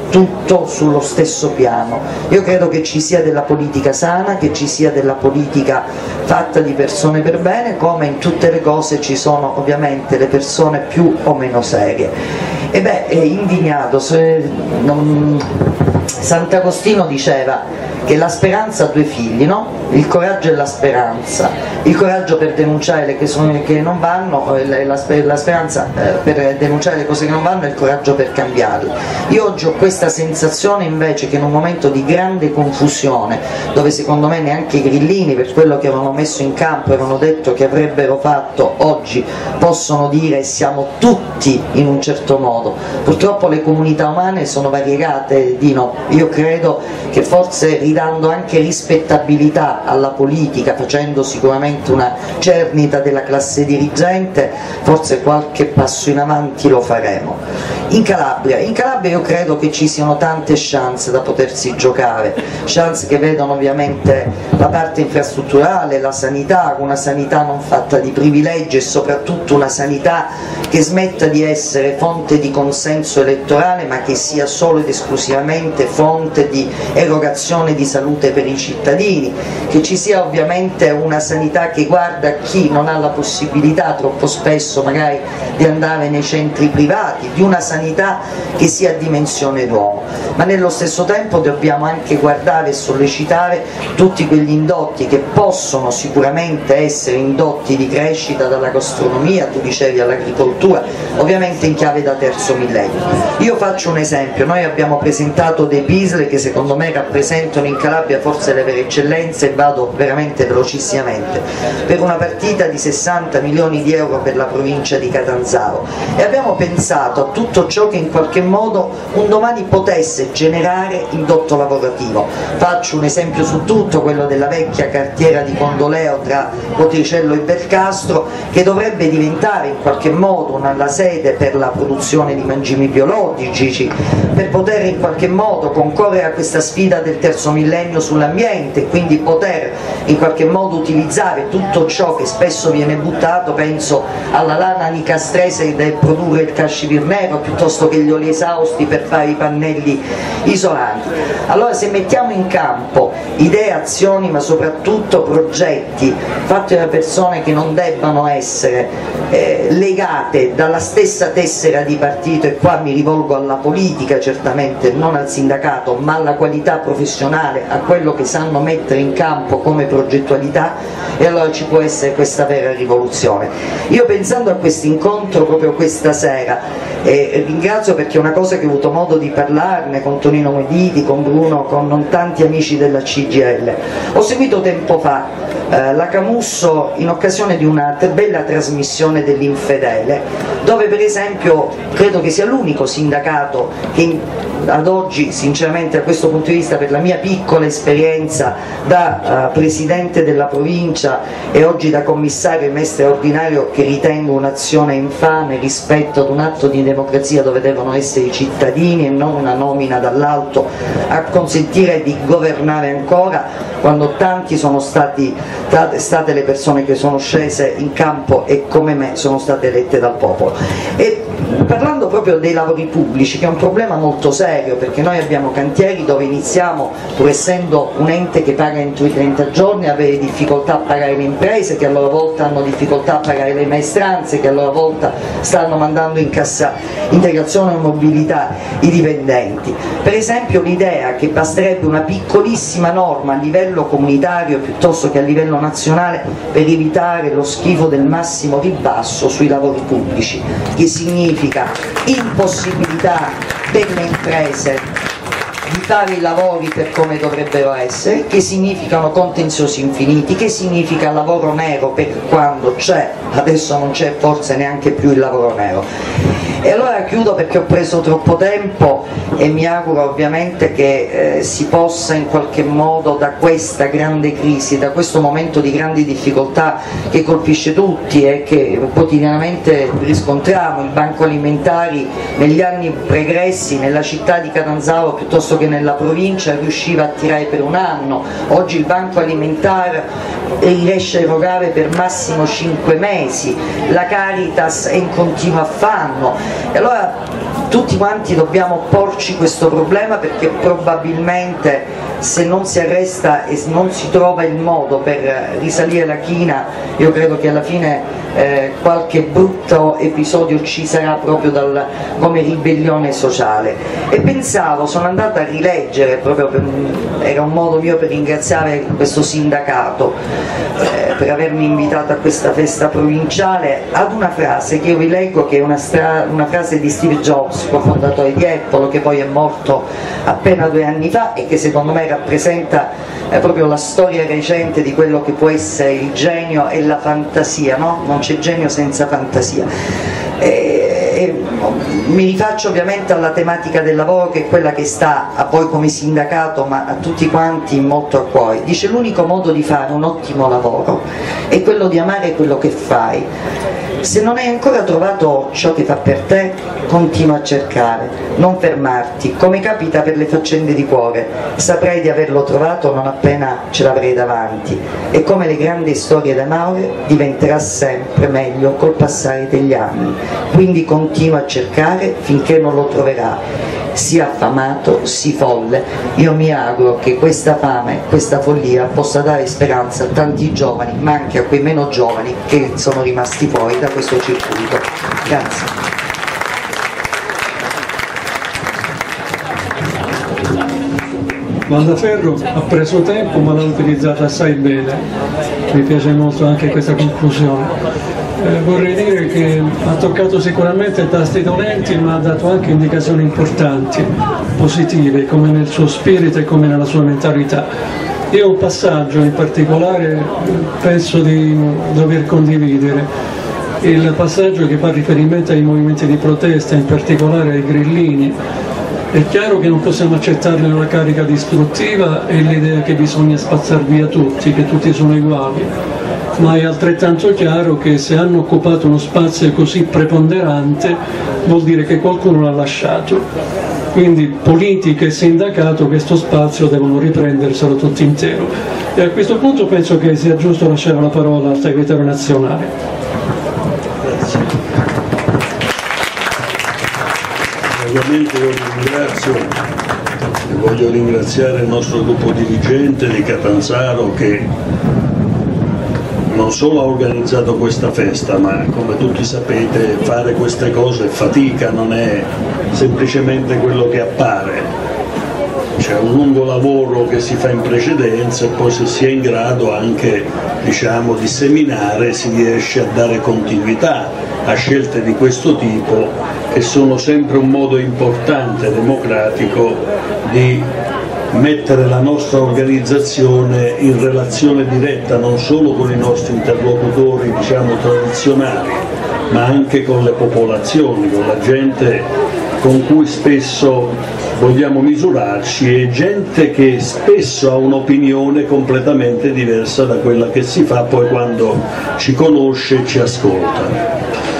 tutto sullo stesso piano. Io credo che ci sia della politica sana, che ci sia della politica fatta di persone per bene, come in tutte le cose ci sono ovviamente le persone più o meno serie. E beh, è indignato, se non... Sant'Agostino diceva che la speranza ha due figli, no? Il coraggio e la speranza. Il coraggio per denunciare le cose che non vanno, la, la speranza per denunciare le cose che non vanno e il coraggio per cambiarle. Io oggi ho questa sensazione invece che in un momento di grande confusione, dove secondo me neanche i grillini, per quello che avevano messo in campo, avevano detto che avrebbero fatto, oggi possono dire siamo tutti in un certo modo. Purtroppo le comunità umane sono variegate, Dino. Io credo che forse ridando anche rispettabilità alla politica, facendo sicuramente una cernita della classe dirigente, forse qualche passo in avanti lo faremo. In Calabria, in Calabria io credo che ci siano tante chance da potersi giocare, chance che vedono ovviamente la parte infrastrutturale, la sanità, una sanità non fatta di privilegi e soprattutto una sanità che smetta di essere fonte di consenso elettorale, ma che sia solo ed esclusivamente fonte di erogazione di salute per i cittadini, che ci sia ovviamente una sanità che guarda chi non ha la possibilità troppo spesso magari di andare nei centri privati, di una sanità che sia a dimensione d'uomo, ma nello stesso tempo dobbiamo anche guardare e sollecitare tutti quegli indotti che possono sicuramente essere indotti di crescita dalla gastronomia, tu dicevi all'agricoltura, ovviamente in chiave da terzo millennio. Io faccio un esempio, noi abbiamo presentato dei P I S L che secondo me rappresentano in Calabria forse le vere eccellenze, e vado veramente velocissimamente, per una partita di sessanta milioni di euro per la provincia di Catanzaro, e abbiamo pensato a tutto ciò che in qualche modo un domani potesse generare indotto lavorativo. Faccio un esempio su tutto, quello della vecchia cartiera di Condoleo tra Potricello e Belcastro, che dovrebbe diventare in qualche modo una, la sede per la produzione di mangimi biologici, per poter in qualche modo concorrere a questa sfida del terzo millennio sull'ambiente e quindi poter in qualche modo utilizzare tutto ciò che spesso viene buttato, penso alla lana nicastrese da produrre il cascivir nero piuttosto che gli oli esausti per fare i pannelli isolanti. Allora se mettiamo in campo idee, azioni ma soprattutto progetti fatti da persone che non debbano essere eh, legate dalla stessa tessera di partito, e qua mi rivolgo alla politica certamente, non al sindacato, ma alla qualità professionale, a quello che sanno mettere in campo come progettualità, e allora ci può essere questa vera rivoluzione. Io pensando a questo incontro proprio questa sera, e ringrazio perché è una cosa che ho avuto modo di parlarne con Tonino Mediti, con Bruno, con non tanti amici della C G I L, ho seguito tempo fa eh, la Camusso in occasione di una bella trasmissione dell'Infedele, dove per esempio credo che sia l'unico sindacato che ad oggi sinceramente da questo punto di vista, per la mia piccola esperienza da uh, presidente della provincia e oggi da commissario e mestre ordinario, che ritengo un'azione infame rispetto ad un atto di democrazia dove devono essere i cittadini e non una nomina dall'alto a consentire di governare ancora, quando tanti sono stati state le persone che sono scese in campo e come me sono state elette dal popolo. E parlando proprio dei lavori pubblici, che è un problema molto serio, perché noi abbiamo cantieri dove iniziamo, pur essendo un ente che paga entro i trenta giorni, a avere difficoltà a pagare le imprese, che a loro volta hanno difficoltà a pagare le maestranze, che a loro volta stanno mandando in cassa integrazione e mobilità i dipendenti. Per esempio l'idea che basterebbe una piccolissima norma a livello comunitario piuttosto che a livello nazionale per evitare lo schifo del massimo ribasso sui lavori pubblici, che significa impossibilità delle imprese di fare i lavori per come dovrebbero essere, che significano contenziosi infiniti, che significa lavoro nero per quando c'è, adesso non c'è forse neanche più il lavoro nero. E allora chiudo perché ho preso troppo tempo e mi auguro ovviamente che eh, si possa in qualche modo da questa grande crisi, da questo momento di grandi difficoltà che colpisce tutti e che quotidianamente riscontriamo, il banco alimentari negli anni pregressi nella città di Catanzaro piuttosto che nella provincia riusciva a tirare per un anno, oggi il banco alimentare riesce a erogare per massimo cinque mesi, la Caritas è in continuo affanno. E allora tutti quanti dobbiamo porci questo problema, perché probabilmente se non si arresta e non si trova il modo per risalire la china, io credo che alla fine eh, qualche brutto episodio ci sarà proprio dal, come ribellione sociale. E pensavo, sono andata a rileggere, proprio per, era un modo mio per ringraziare questo sindacato eh, per avermi invitato a questa festa provinciale, ad una frase che io vi leggo, che è una, stra- una frase di Steve Jobs, cofondatore di Apple, che poi è morto appena due anni fa e che secondo me rappresenta eh, proprio la storia recente di quello che può essere il genio e la fantasia, no? Non c'è genio senza fantasia. E, e, mi rifaccio ovviamente alla tematica del lavoro, che è quella che sta a voi come sindacato, ma a tutti quanti molto a cuore. Dice: l'unico modo di fare un ottimo lavoro è quello di amare quello che fai. Se non hai ancora trovato ciò che fa per te, continua a cercare, non fermarti, come capita per le faccende di cuore, saprai di averlo trovato non appena ce l'avrai davanti, e come le grandi storie d'amore diventerà sempre meglio col passare degli anni, quindi continua a cercare finché non lo troverà. Sii affamato, sii folle. Io mi auguro che questa fame, questa follia possa dare speranza a tanti giovani, ma anche a quei meno giovani che sono rimasti fuori da questo circuito. Grazie. Mandaferro ha preso tempo, ma l'ha utilizzato assai bene. Mi piace molto anche questa conclusione. Eh, vorrei dire che ha toccato sicuramente tasti dolenti, ma ha dato anche indicazioni importanti, positive, come nel suo spirito e come nella sua mentalità. Io un passaggio in particolare penso di dover condividere, il passaggio che fa riferimento ai movimenti di protesta, in particolare ai grillini. È chiaro che non possiamo accettarne una carica distruttiva e l'idea che bisogna spazzar via tutti, che tutti sono uguali, ma è altrettanto chiaro che se hanno occupato uno spazio così preponderante vuol dire che qualcuno l'ha lasciato. Quindi politica e sindacato questo spazio devono riprenderselo tutto intero. E a questo punto penso che sia giusto lasciare la parola al segretario nazionale. Grazie. Ovviamente io ringrazio e voglio ringraziare il nostro gruppo dirigente di Catanzaro, che non solo ha organizzato questa festa, ma come tutti sapete fare queste cose è fatica, non è semplicemente quello che appare. C'è un lungo lavoro che si fa in precedenza e poi, se si è in grado anche, diciamo, di seminare, si riesce a dare continuità a scelte di questo tipo, che sono sempre un modo importante, democratico, di mettere la nostra organizzazione in relazione diretta non solo con i nostri interlocutori, diciamo, tradizionali, ma anche con le popolazioni, con la gente con cui spesso vogliamo misurarci, e gente che spesso ha un'opinione completamente diversa da quella che si fa poi quando ci conosce e ci ascolta.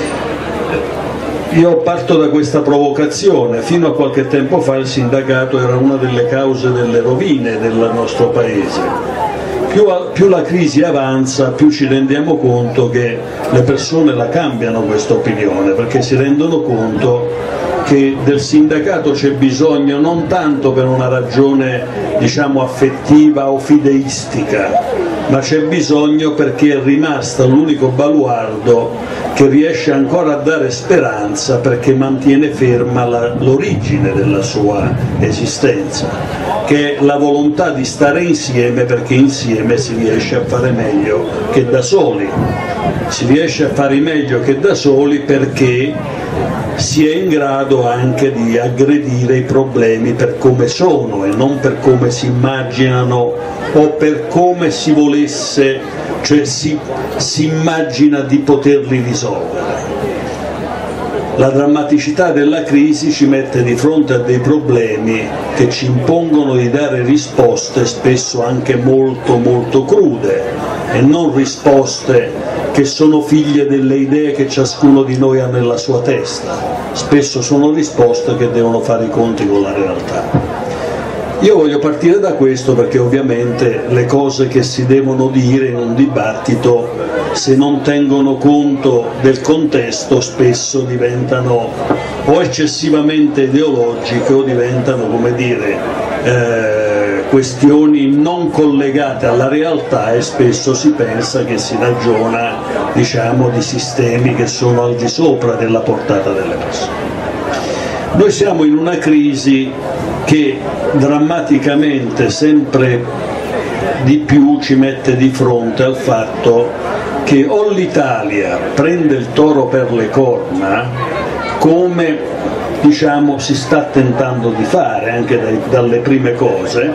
Io parto da questa provocazione. Fino a qualche tempo fa il sindacato era una delle cause delle rovine del nostro paese. Più, più la crisi avanza, più ci rendiamo conto che le persone la cambiano questa opinione, perché si rendono conto che del sindacato c'è bisogno non tanto per una ragione, diciamo, affettiva o fideistica, ma c'è bisogno perché è rimasta l'unico baluardo che riesce ancora a dare speranza, perché mantiene ferma la, l'origine della sua esistenza, che è la volontà di stare insieme, perché insieme si riesce a fare meglio che da soli. Si riesce a fare meglio che da soli perché si è in grado anche di aggredire i problemi per come sono e non per come si immaginano o per come si volesse, cioè si, si immagina di poterli risolvere. La drammaticità della crisi ci mette di fronte a dei problemi che ci impongono di dare risposte spesso anche molto molto crude, e non risposte che sono figlie delle idee che ciascuno di noi ha nella sua testa. Spesso sono risposte che devono fare i conti con la realtà. Io voglio partire da questo perché ovviamente le cose che si devono dire in un dibattito se non tengono conto del contesto, spesso diventano o eccessivamente ideologiche o diventano, come dire, eh, questioni non collegate alla realtà, e spesso si pensa che si ragiona, diciamo, di sistemi che sono al di sopra della portata delle persone. Noi siamo in una crisi che drammaticamente sempre di più ci mette di fronte al fatto che o l'Italia prende il toro per le corna, come diciamo si sta tentando di fare anche dai, dalle prime cose,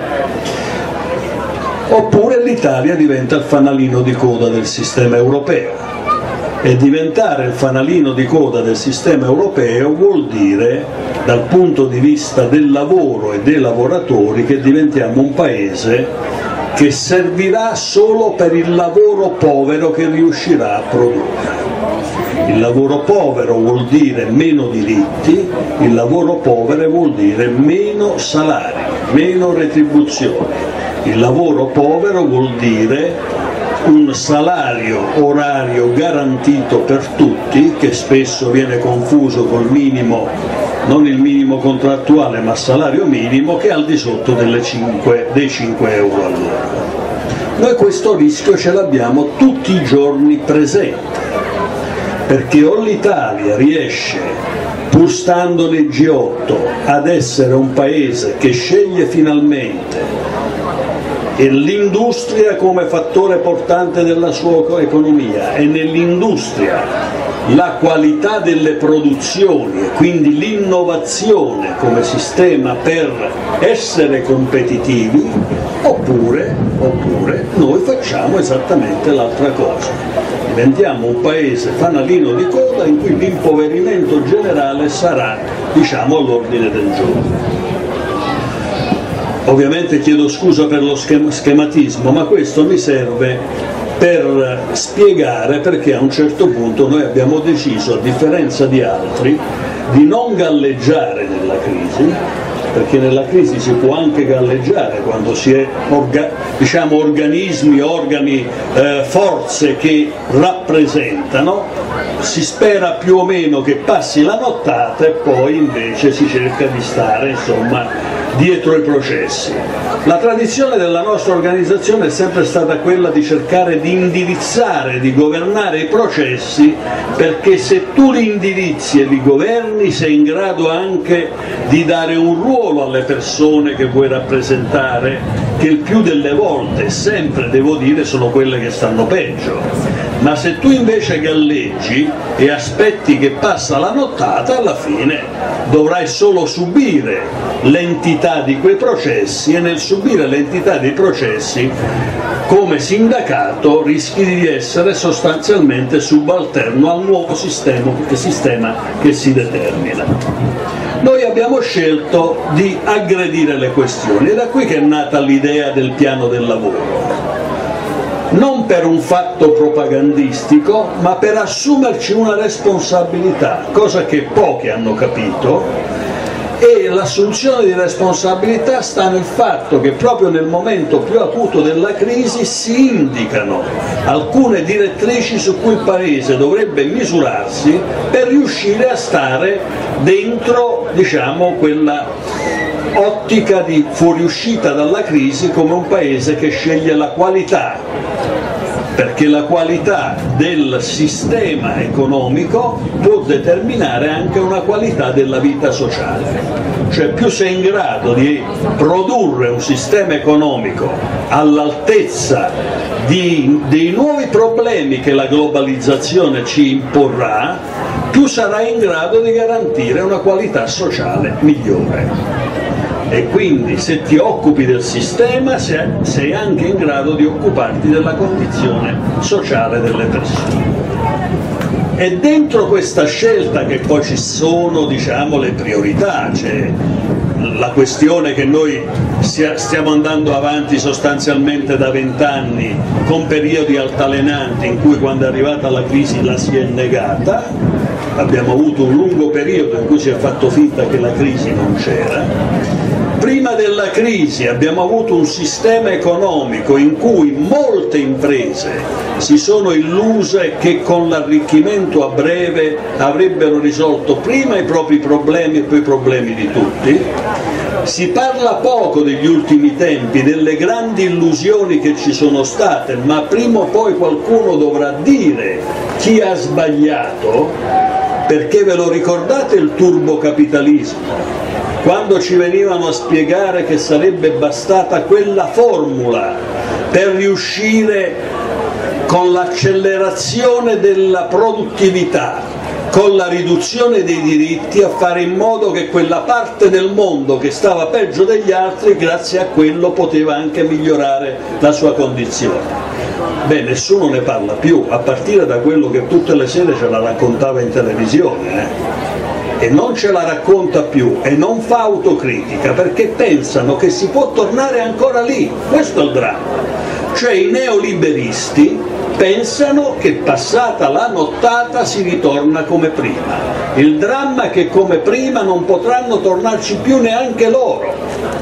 oppure l'Italia diventa il fanalino di coda del sistema europeo. E diventare il fanalino di coda del sistema europeo vuol dire, dal punto di vista del lavoro e dei lavoratori, che diventiamo un paese che servirà solo per il lavoro povero che riuscirà a produrre. Il lavoro povero vuol dire meno diritti, il lavoro povero vuol dire meno salari, meno retribuzioni. Il lavoro povero vuol dire un salario orario garantito per tutti, che spesso viene confuso col minimo, non il minimo contrattuale ma salario minimo, che è al di sotto delle cinque, dei cinque euro all'ora. Noi questo rischio ce l'abbiamo tutti i giorni presente, perché o l'Italia riesce, pur stando nel G otto, ad essere un paese che sceglie finalmente e l'industria come fattore portante della sua economia, e nell'industria la qualità delle produzioni e quindi l'innovazione come sistema per essere competitivi, oppure, oppure noi facciamo esattamente l'altra cosa. Diventiamo un paese fanalino di coda in cui l'impoverimento generale sarà, diciamo, all'ordine del giorno. Ovviamente chiedo scusa per lo schematismo, ma questo mi serve per spiegare perché a un certo punto noi abbiamo deciso, a differenza di altri, di non galleggiare nella crisi, perché nella crisi si può anche galleggiare quando si è orga, diciamo, organismi, organi, eh, forze che rappresentano, si spera più o meno che passi la nottata e poi invece si cerca di stare, insomma, dietro i processi. La tradizione della nostra organizzazione è sempre stata quella di cercare di indirizzare, di governare i processi, perché se tu li indirizzi e li governi sei in grado anche di dare un ruolo alle persone che vuoi rappresentare, che il più delle volte, sempre devo dire, sono quelle che stanno peggio. Ma se tu invece galleggi e aspetti che passa la nottata, alla fine dovrai solo subire l'entità di quei processi, e nel subire l'entità dei processi come sindacato rischi di essere sostanzialmente subalterno al nuovo sistema, sistema che si determina. Noi abbiamo scelto di aggredire le questioni, ed è da qui che è nata l'idea del piano del lavoro. Non per un fatto propagandistico, ma per assumerci una responsabilità, cosa che pochi hanno capito, e l'assunzione di responsabilità sta nel fatto che proprio nel momento più acuto della crisi si indicano alcune direttrici su cui il Paese dovrebbe misurarsi per riuscire a stare dentro, diciamo, quella ottica di fuoriuscita dalla crisi come un Paese che sceglie la qualità, perché la qualità del sistema economico può determinare anche una qualità della vita sociale. Cioè più sei in grado di produrre un sistema economico all'altezza di, dei nuovi problemi che la globalizzazione ci imporrà, più sarai in grado di garantire una qualità sociale migliore. E quindi se ti occupi del sistema sei anche in grado di occuparti della condizione sociale delle persone. E dentro questa scelta che poi ci sono, diciamo, le priorità, c'è la questione che noi stiamo andando avanti sostanzialmente da vent'anni con periodi altalenanti in cui, quando è arrivata la crisi, la si è negata. Abbiamo avuto un lungo periodo in cui si è fatto finta che la crisi non c'era. Prima della crisi abbiamo avuto un sistema economico in cui molte imprese si sono illuse che con l'arricchimento a breve avrebbero risolto prima i propri problemi e poi i problemi di tutti. Si parla poco degli ultimi tempi, delle grandi illusioni che ci sono state, ma prima o poi qualcuno dovrà dire chi ha sbagliato, perché ve lo ricordate il turbocapitalismo? Quando ci venivano a spiegare che sarebbe bastata quella formula per riuscire con l'accelerazione della produttività, con la riduzione dei diritti, a fare in modo che quella parte del mondo che stava peggio degli altri, grazie a quello poteva anche migliorare la sua condizione. Beh, nessuno ne parla più, a partire da quello che tutte le sere ce la raccontava in televisione, eh? E non ce la racconta più e non fa autocritica perché pensano che si può tornare ancora lì, questo è il dramma. Cioè i neoliberisti pensano che passata la nottata si ritorna come prima. Il dramma è che come prima non potranno tornarci più neanche loro.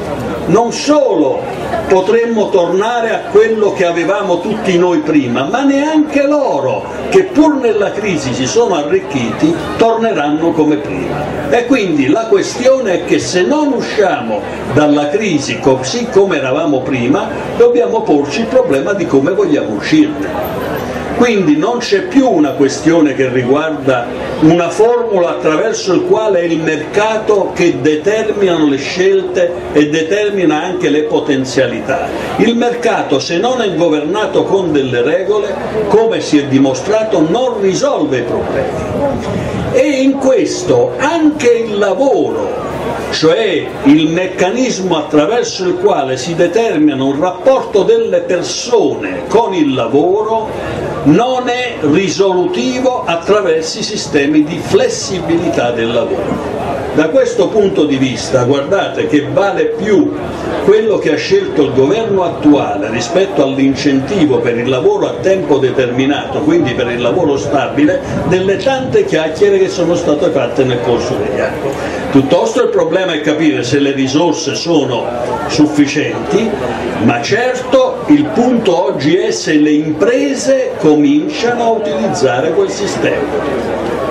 Non solo potremmo tornare a quello che avevamo tutti noi prima, ma neanche loro, che pur nella crisi si sono arricchiti, torneranno come prima. E quindi la questione è che se non usciamo dalla crisi così come eravamo prima, dobbiamo porci il problema di come vogliamo uscirne. Quindi non c'è più una questione che riguarda una formula attraverso il quale è il mercato che determinano le scelte e determina anche le potenzialità. Il mercato, se non è governato con delle regole, come si è dimostrato, non risolve i problemi. E in questo anche il lavoro, cioè il meccanismo attraverso il quale si determina un rapporto delle persone con il lavoro, non è risolutivo attraverso i sistemi di flessibilità del lavoro. Da questo punto di vista, guardate che vale più quello che ha scelto il governo attuale rispetto all'incentivo per il lavoro a tempo determinato, quindi per il lavoro stabile, delle tante chiacchiere che sono state fatte nel corso degli anni. Piuttosto il problema è capire se le risorse sono sufficienti, ma certo il punto oggi è se le imprese cominciano a utilizzare quel sistema.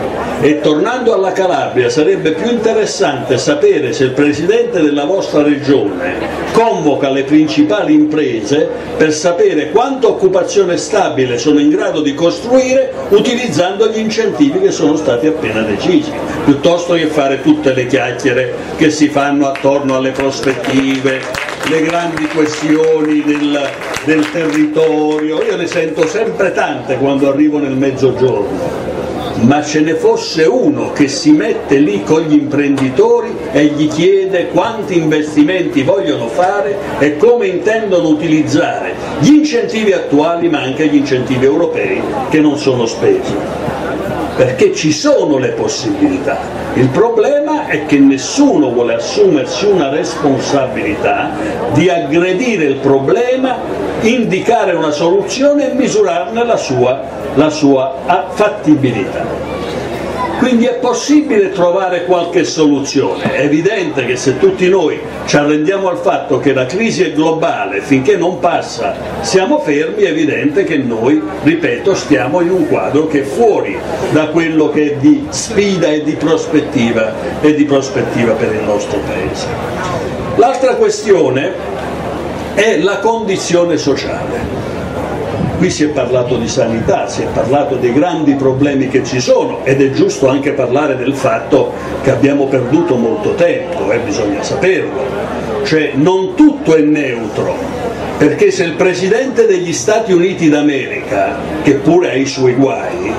E tornando alla Calabria, sarebbe più interessante sapere se il Presidente della vostra regione convoca le principali imprese per sapere quanta occupazione stabile sono in grado di costruire utilizzando gli incentivi che sono stati appena decisi, piuttosto che fare tutte le chiacchiere che si fanno attorno alle prospettive, le grandi questioni del, del territorio. Io ne sento sempre tante quando arrivo nel mezzogiorno. Ma ce ne fosse uno che si mette lì con gli imprenditori e gli chiede quanti investimenti vogliono fare e come intendono utilizzare gli incentivi attuali ma anche gli incentivi europei che non sono spesi. Perché ci sono le possibilità. Il problema è che nessuno vuole assumersi una responsabilità di aggredire il problema, indicare una soluzione e misurarne la sua, la sua fattibilità. Quindi è possibile trovare qualche soluzione. È evidente che se tutti noi ci arrendiamo al fatto che la crisi è globale, finché non passa siamo fermi, è evidente che noi, ripeto, stiamo in un quadro che è fuori da quello che è di sfida e di prospettiva, e di prospettiva per il nostro Paese. L'altra questione è la condizione sociale. Qui si è parlato di sanità, si è parlato dei grandi problemi che ci sono ed è giusto anche parlare del fatto che abbiamo perduto molto tempo, eh, bisogna saperlo, cioè non tutto è neutro, perché se il Presidente degli Stati Uniti d'America, che pure ha i suoi guai,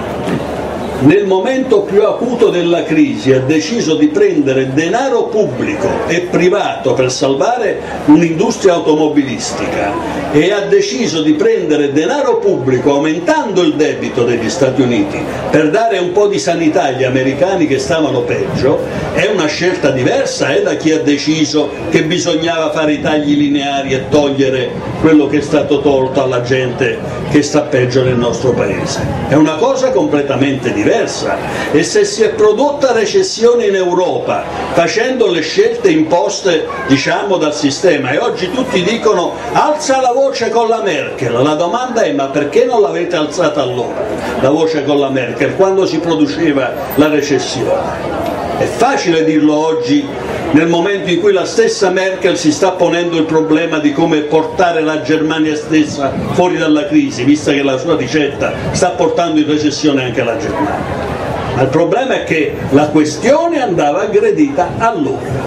nel momento più acuto della crisi ha deciso di prendere denaro pubblico e privato per salvare un'industria automobilistica e ha deciso di prendere denaro pubblico aumentando il debito degli Stati Uniti per dare un po' di sanità agli americani che stavano peggio, è una scelta diversa eh, da chi ha deciso che bisognava fare i tagli lineari e togliere quello che è stato tolto alla gente che sta peggio nel nostro Paese. È una cosa completamente diversa. diversa, e se si è prodotta recessione in Europa facendo le scelte imposte, diciamo, dal sistema, e oggi tutti dicono alza la voce con la Merkel, la domanda è: ma perché non l'avete alzata allora la voce con la Merkel quando si produceva la recessione? È facile dirlo oggi, nel momento in cui la stessa Merkel si sta ponendo il problema di come portare la Germania stessa fuori dalla crisi, vista che la sua ricetta sta portando in recessione anche la Germania. Ma il problema è che la questione andava aggredita allora.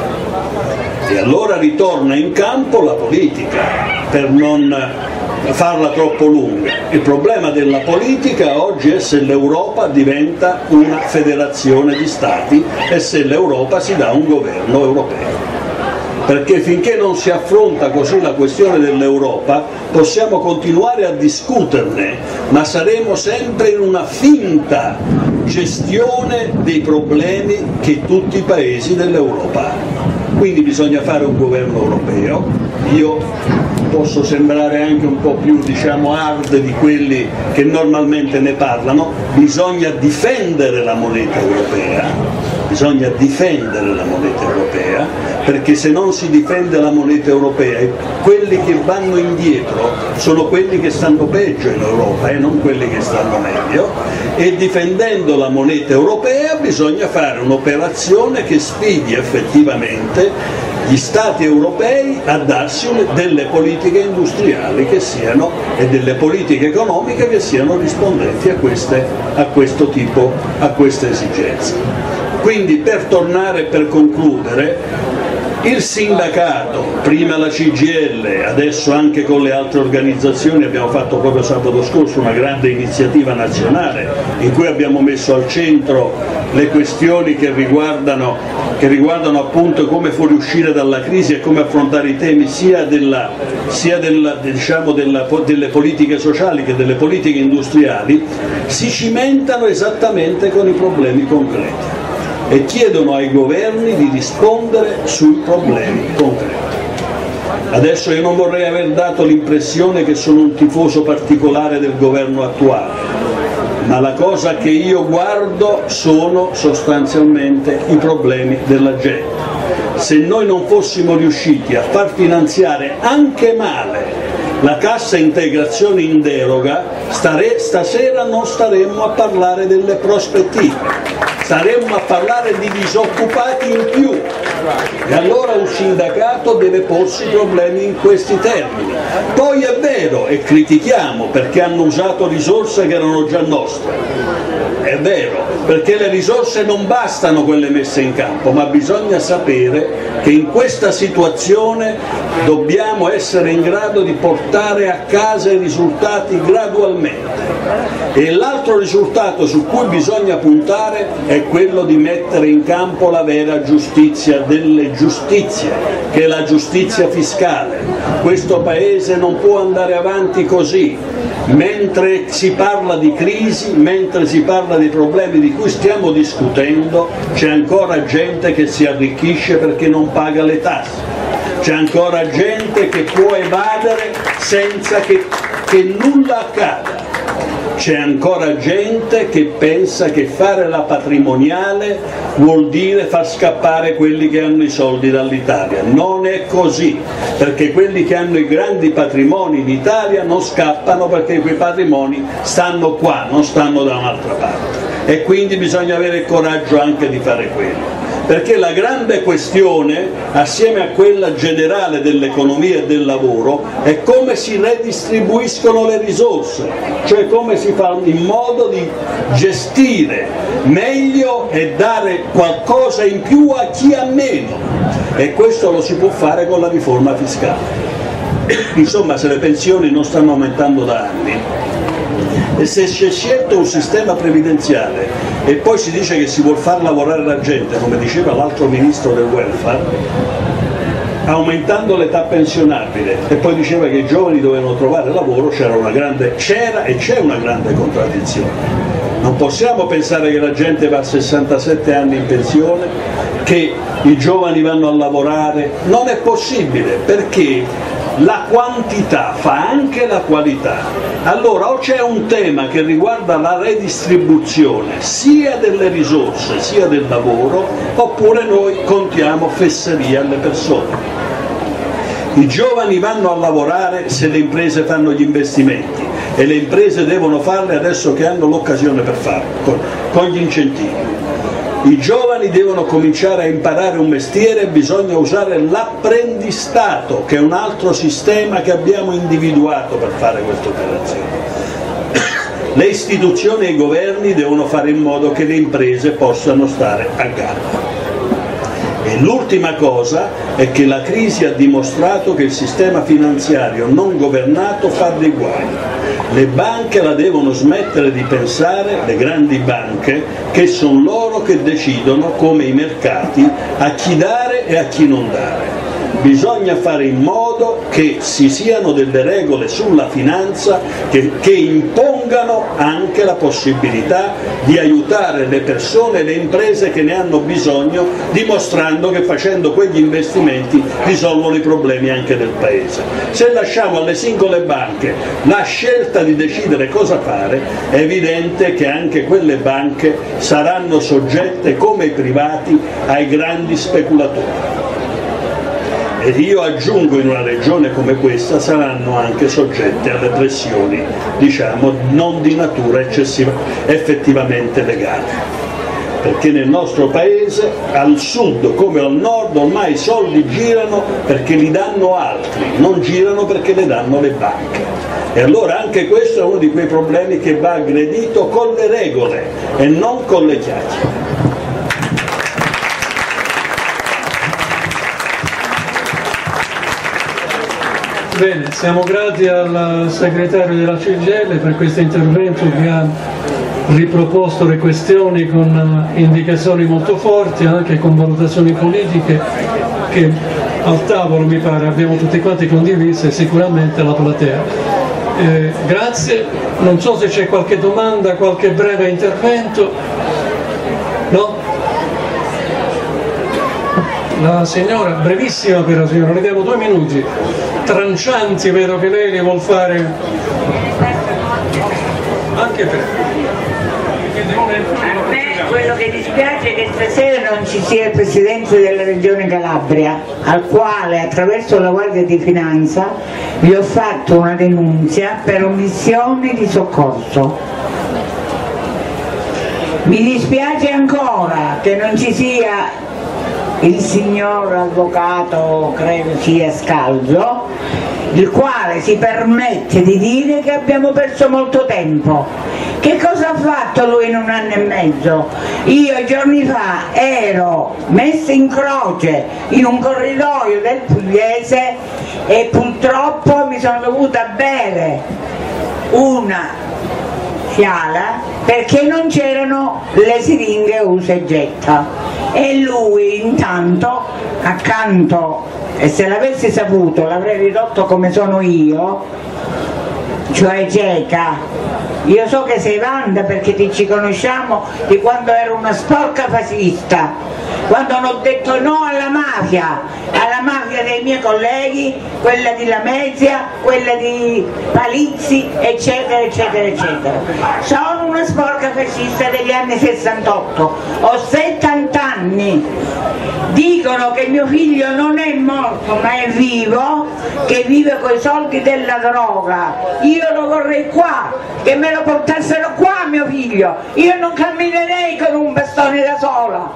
E allora ritorna in campo la politica, per non farla troppo lunga. Il problema della politica oggi è se l'Europa diventa una federazione di Stati e se l'Europa si dà un governo europeo. Perché finché non si affronta così la questione dell'Europa possiamo continuare a discuterne, ma saremo sempre in una finta gestione dei problemi che tutti i paesi dell'Europa hanno. Quindi bisogna fare un governo europeo. Io posso sembrare anche un po' più, diciamo, hard di quelli che normalmente ne parlano. Bisogna difendere la moneta europea, bisogna difendere la moneta europea, perché se non si difende la moneta europea, quelli che vanno indietro sono quelli che stanno peggio in Europa e eh, non quelli che stanno meglio, e difendendo la moneta europea bisogna fare un'operazione che sfidi effettivamente gli Stati europei a darsi delle politiche industriali che siano, e delle politiche economiche che siano rispondenti a, queste, a questo tipo, a queste esigenze. Quindi, per tornare e per concludere, il sindacato, prima la C G I L, adesso anche con le altre organizzazioni, abbiamo fatto proprio sabato scorso una grande iniziativa nazionale in cui abbiamo messo al centro le questioni che riguardano, che riguardano appunto come fuoriuscire dalla crisi e come affrontare i temi sia, della, sia della, diciamo della, delle politiche sociali che delle politiche industriali, si cimentano esattamente con i problemi concreti e chiedono ai governi di rispondere sui problemi concreti. Adesso io non vorrei aver dato l'impressione che sono un tifoso particolare del governo attuale, ma la cosa che io guardo sono sostanzialmente i problemi della gente. Se noi non fossimo riusciti a far finanziare anche male la cassa integrazione in deroga, stare, stasera non staremmo a parlare delle prospettive, staremmo a parlare di disoccupati in più, e allora un sindacato deve porsi problemi in questi termini. Poi è vero, e critichiamo perché hanno usato risorse che erano già nostre, è vero, perché le risorse non bastano quelle messe in campo, ma bisogna sapere che in questa situazione dobbiamo essere in grado di portare a casa i risultati gradualmente, e l'altro risultato su cui bisogna puntare è quello di mettere in campo la vera giustizia delle giustizie, che è la giustizia fiscale. Questo Paese non può andare avanti così, mentre si parla di crisi, mentre si parla di problemi di cui stiamo discutendo, c'è ancora gente che si arricchisce perché non paga le tasse, c'è ancora gente che può evadere senza che, che nulla accada, c'è ancora gente che pensa che fare la patrimoniale vuol dire far scappare quelli che hanno i soldi dall'Italia. Non è così, perché quelli che hanno i grandi patrimoni in Italia non scappano, perché quei patrimoni stanno qua, non stanno da un'altra parte, e quindi bisogna avere il coraggio anche di fare quello. Perché la grande questione, assieme a quella generale dell'economia e del lavoro, è come si redistribuiscono le risorse, cioè come si fa in modo di gestire meglio e dare qualcosa in più a chi ha meno, e questo lo si può fare con la riforma fiscale. Insomma, se le pensioni non stanno aumentando da anni, e se si è scelto un sistema previdenziale e poi si dice che si vuol far lavorare la gente, come diceva l'altro ministro del welfare, aumentando l'età pensionabile, e poi diceva che i giovani dovevano trovare lavoro, c'era una grande, c'era e c'è una grande contraddizione. Non possiamo pensare che la gente va a sessantasette anni in pensione, che i giovani vanno a lavorare, non è possibile, perché la quantità fa anche la qualità. Allora o c'è un tema che riguarda la redistribuzione sia delle risorse sia del lavoro, oppure noi contiamo fesserie alle persone. I giovani vanno a lavorare se le imprese fanno gli investimenti, e le imprese devono farle adesso che hanno l'occasione per farlo, con, con gli incentivi. I giovani devono cominciare a imparare un mestiere, bisogna usare l'apprendistato, che è un altro sistema che abbiamo individuato per fare questa operazione. Le istituzioni e i governi devono fare in modo che le imprese possano stare a galla. E l'ultima cosa è che la crisi ha dimostrato che il sistema finanziario non governato fa dei guai. Le banche la devono smettere di pensare, le grandi banche, che sono loro che decidono, come i mercati, a chi dare e a chi non dare. Bisogna fare in modo che ci siano delle regole sulla finanza che, che impongano anche la possibilità di aiutare le persone e le imprese che ne hanno bisogno, dimostrando che facendo quegli investimenti risolvono i problemi anche del Paese. Se lasciamo alle singole banche la scelta di decidere cosa fare, è evidente che anche quelle banche saranno soggette, come i privati, ai grandi speculatori. E io aggiungo, in una regione come questa saranno anche soggette alle pressioni, diciamo, non di natura eccessiva, effettivamente legale. Perché nel nostro paese, al sud come al nord, ormai i soldi girano perché li danno altri, non girano perché le danno le banche. E allora anche questo è uno di quei problemi che va aggredito con le regole e non con le chiacchiere. Bene, siamo grati al segretario della C G I L per questo intervento che ha riproposto le questioni con indicazioni molto forti, anche con valutazioni politiche che al tavolo mi pare abbiamo tutti quanti condivise, e sicuramente la platea. Eh, grazie, non so se c'è qualche domanda, qualche breve intervento. No? La signora, brevissima però signora, le diamo due minuti. Trancianti, vedo che lei li vuol fare anche per a me quello che dispiace è che stasera non ci sia il Presidente della Regione Calabria, al quale attraverso la Guardia di Finanza vi ho fatto una denuncia per omissione di soccorso. Mi dispiace ancora che non ci sia il signor avvocato, credo sia Scalzo, il quale si permette di dire che abbiamo perso molto tempo. Che cosa ha fatto lui in un anno e mezzo? Io giorni fa ero messa in croce in un corridoio del Pugliese e purtroppo mi sono dovuta bere una fiala perché non c'erano le siringhe usa e getta, e lui intanto accanto, e se l'avessi saputo l'avrei ridotto come sono io, cioè cieca. Io so che sei Wanda perché ti ci conosciamo di quando ero una sporca fascista, quando ho detto no alla mafia, alla mafia dei miei colleghi, quella di Lamezia, quella di Palizzi, eccetera, eccetera, eccetera. Sono una sporca fascista degli anni sessantotto, ho settanta anni. Dicono che mio figlio non è morto ma è vivo, che vive con i soldi della droga. Io lo vorrei qua, che me lo portassero qua mio figlio, io non camminerei con un bastone da sola.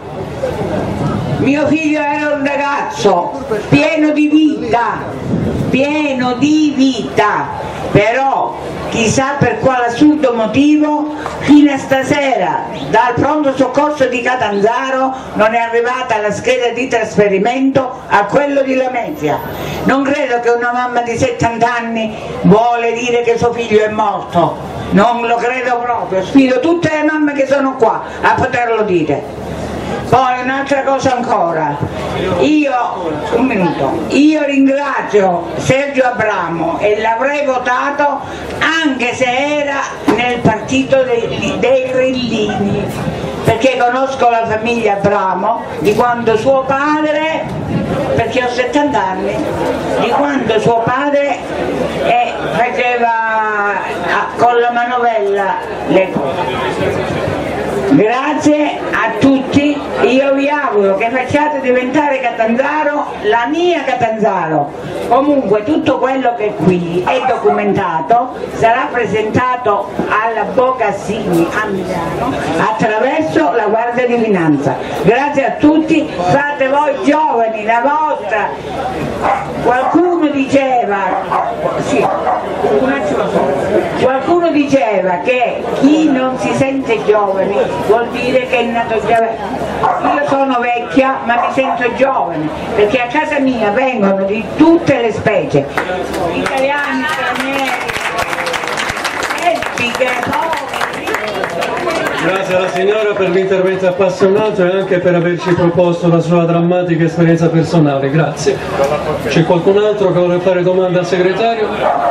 Mio figlio era un ragazzo pieno di vita, pieno di vita, però chissà per quale assurdo motivo fino a stasera dal pronto soccorso di Catanzaro non è arrivata la scheda di trasferimento a quello di Lamezia. Non credo che una mamma di settanta anni vuole dire che suo figlio è morto, non lo credo proprio, sfido tutte le mamme che sono qua a poterlo dire. Poi un'altra cosa ancora, io, un minuto, io ringrazio Sergio Abramo e l'avrei votato anche se era nel partito dei, dei grillini, perché conosco la famiglia Abramo, di quando suo padre, perché ho settanta anni, di quando suo padre eh, faceva con la manovella le cose. Grazie a tutti, io vi auguro che facciate diventare Catanzaro la mia Catanzaro. Comunque tutto quello che qui è documentato sarà presentato alla Bocassini a Milano attraverso la Guardia di Finanza. Grazie a tutti, fate voi giovani la vostra. Qualcuno diceva, sì, qualcuno diceva che chi non si sente giovane vuol dire che è nato già vecchio. Io sono vecchia ma mi sento giovane, perché a casa mia vengono di tutte le specie, italiani, stranieri, lesbiche, poveri. Grazie alla signora per l'intervento appassionato e anche per averci proposto la sua drammatica esperienza personale. Grazie. C'è qualcun altro che vuole fare domande al segretario?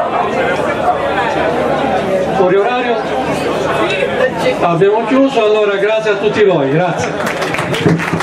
Fuori orario? Abbiamo chiuso, allora grazie a tutti voi, grazie.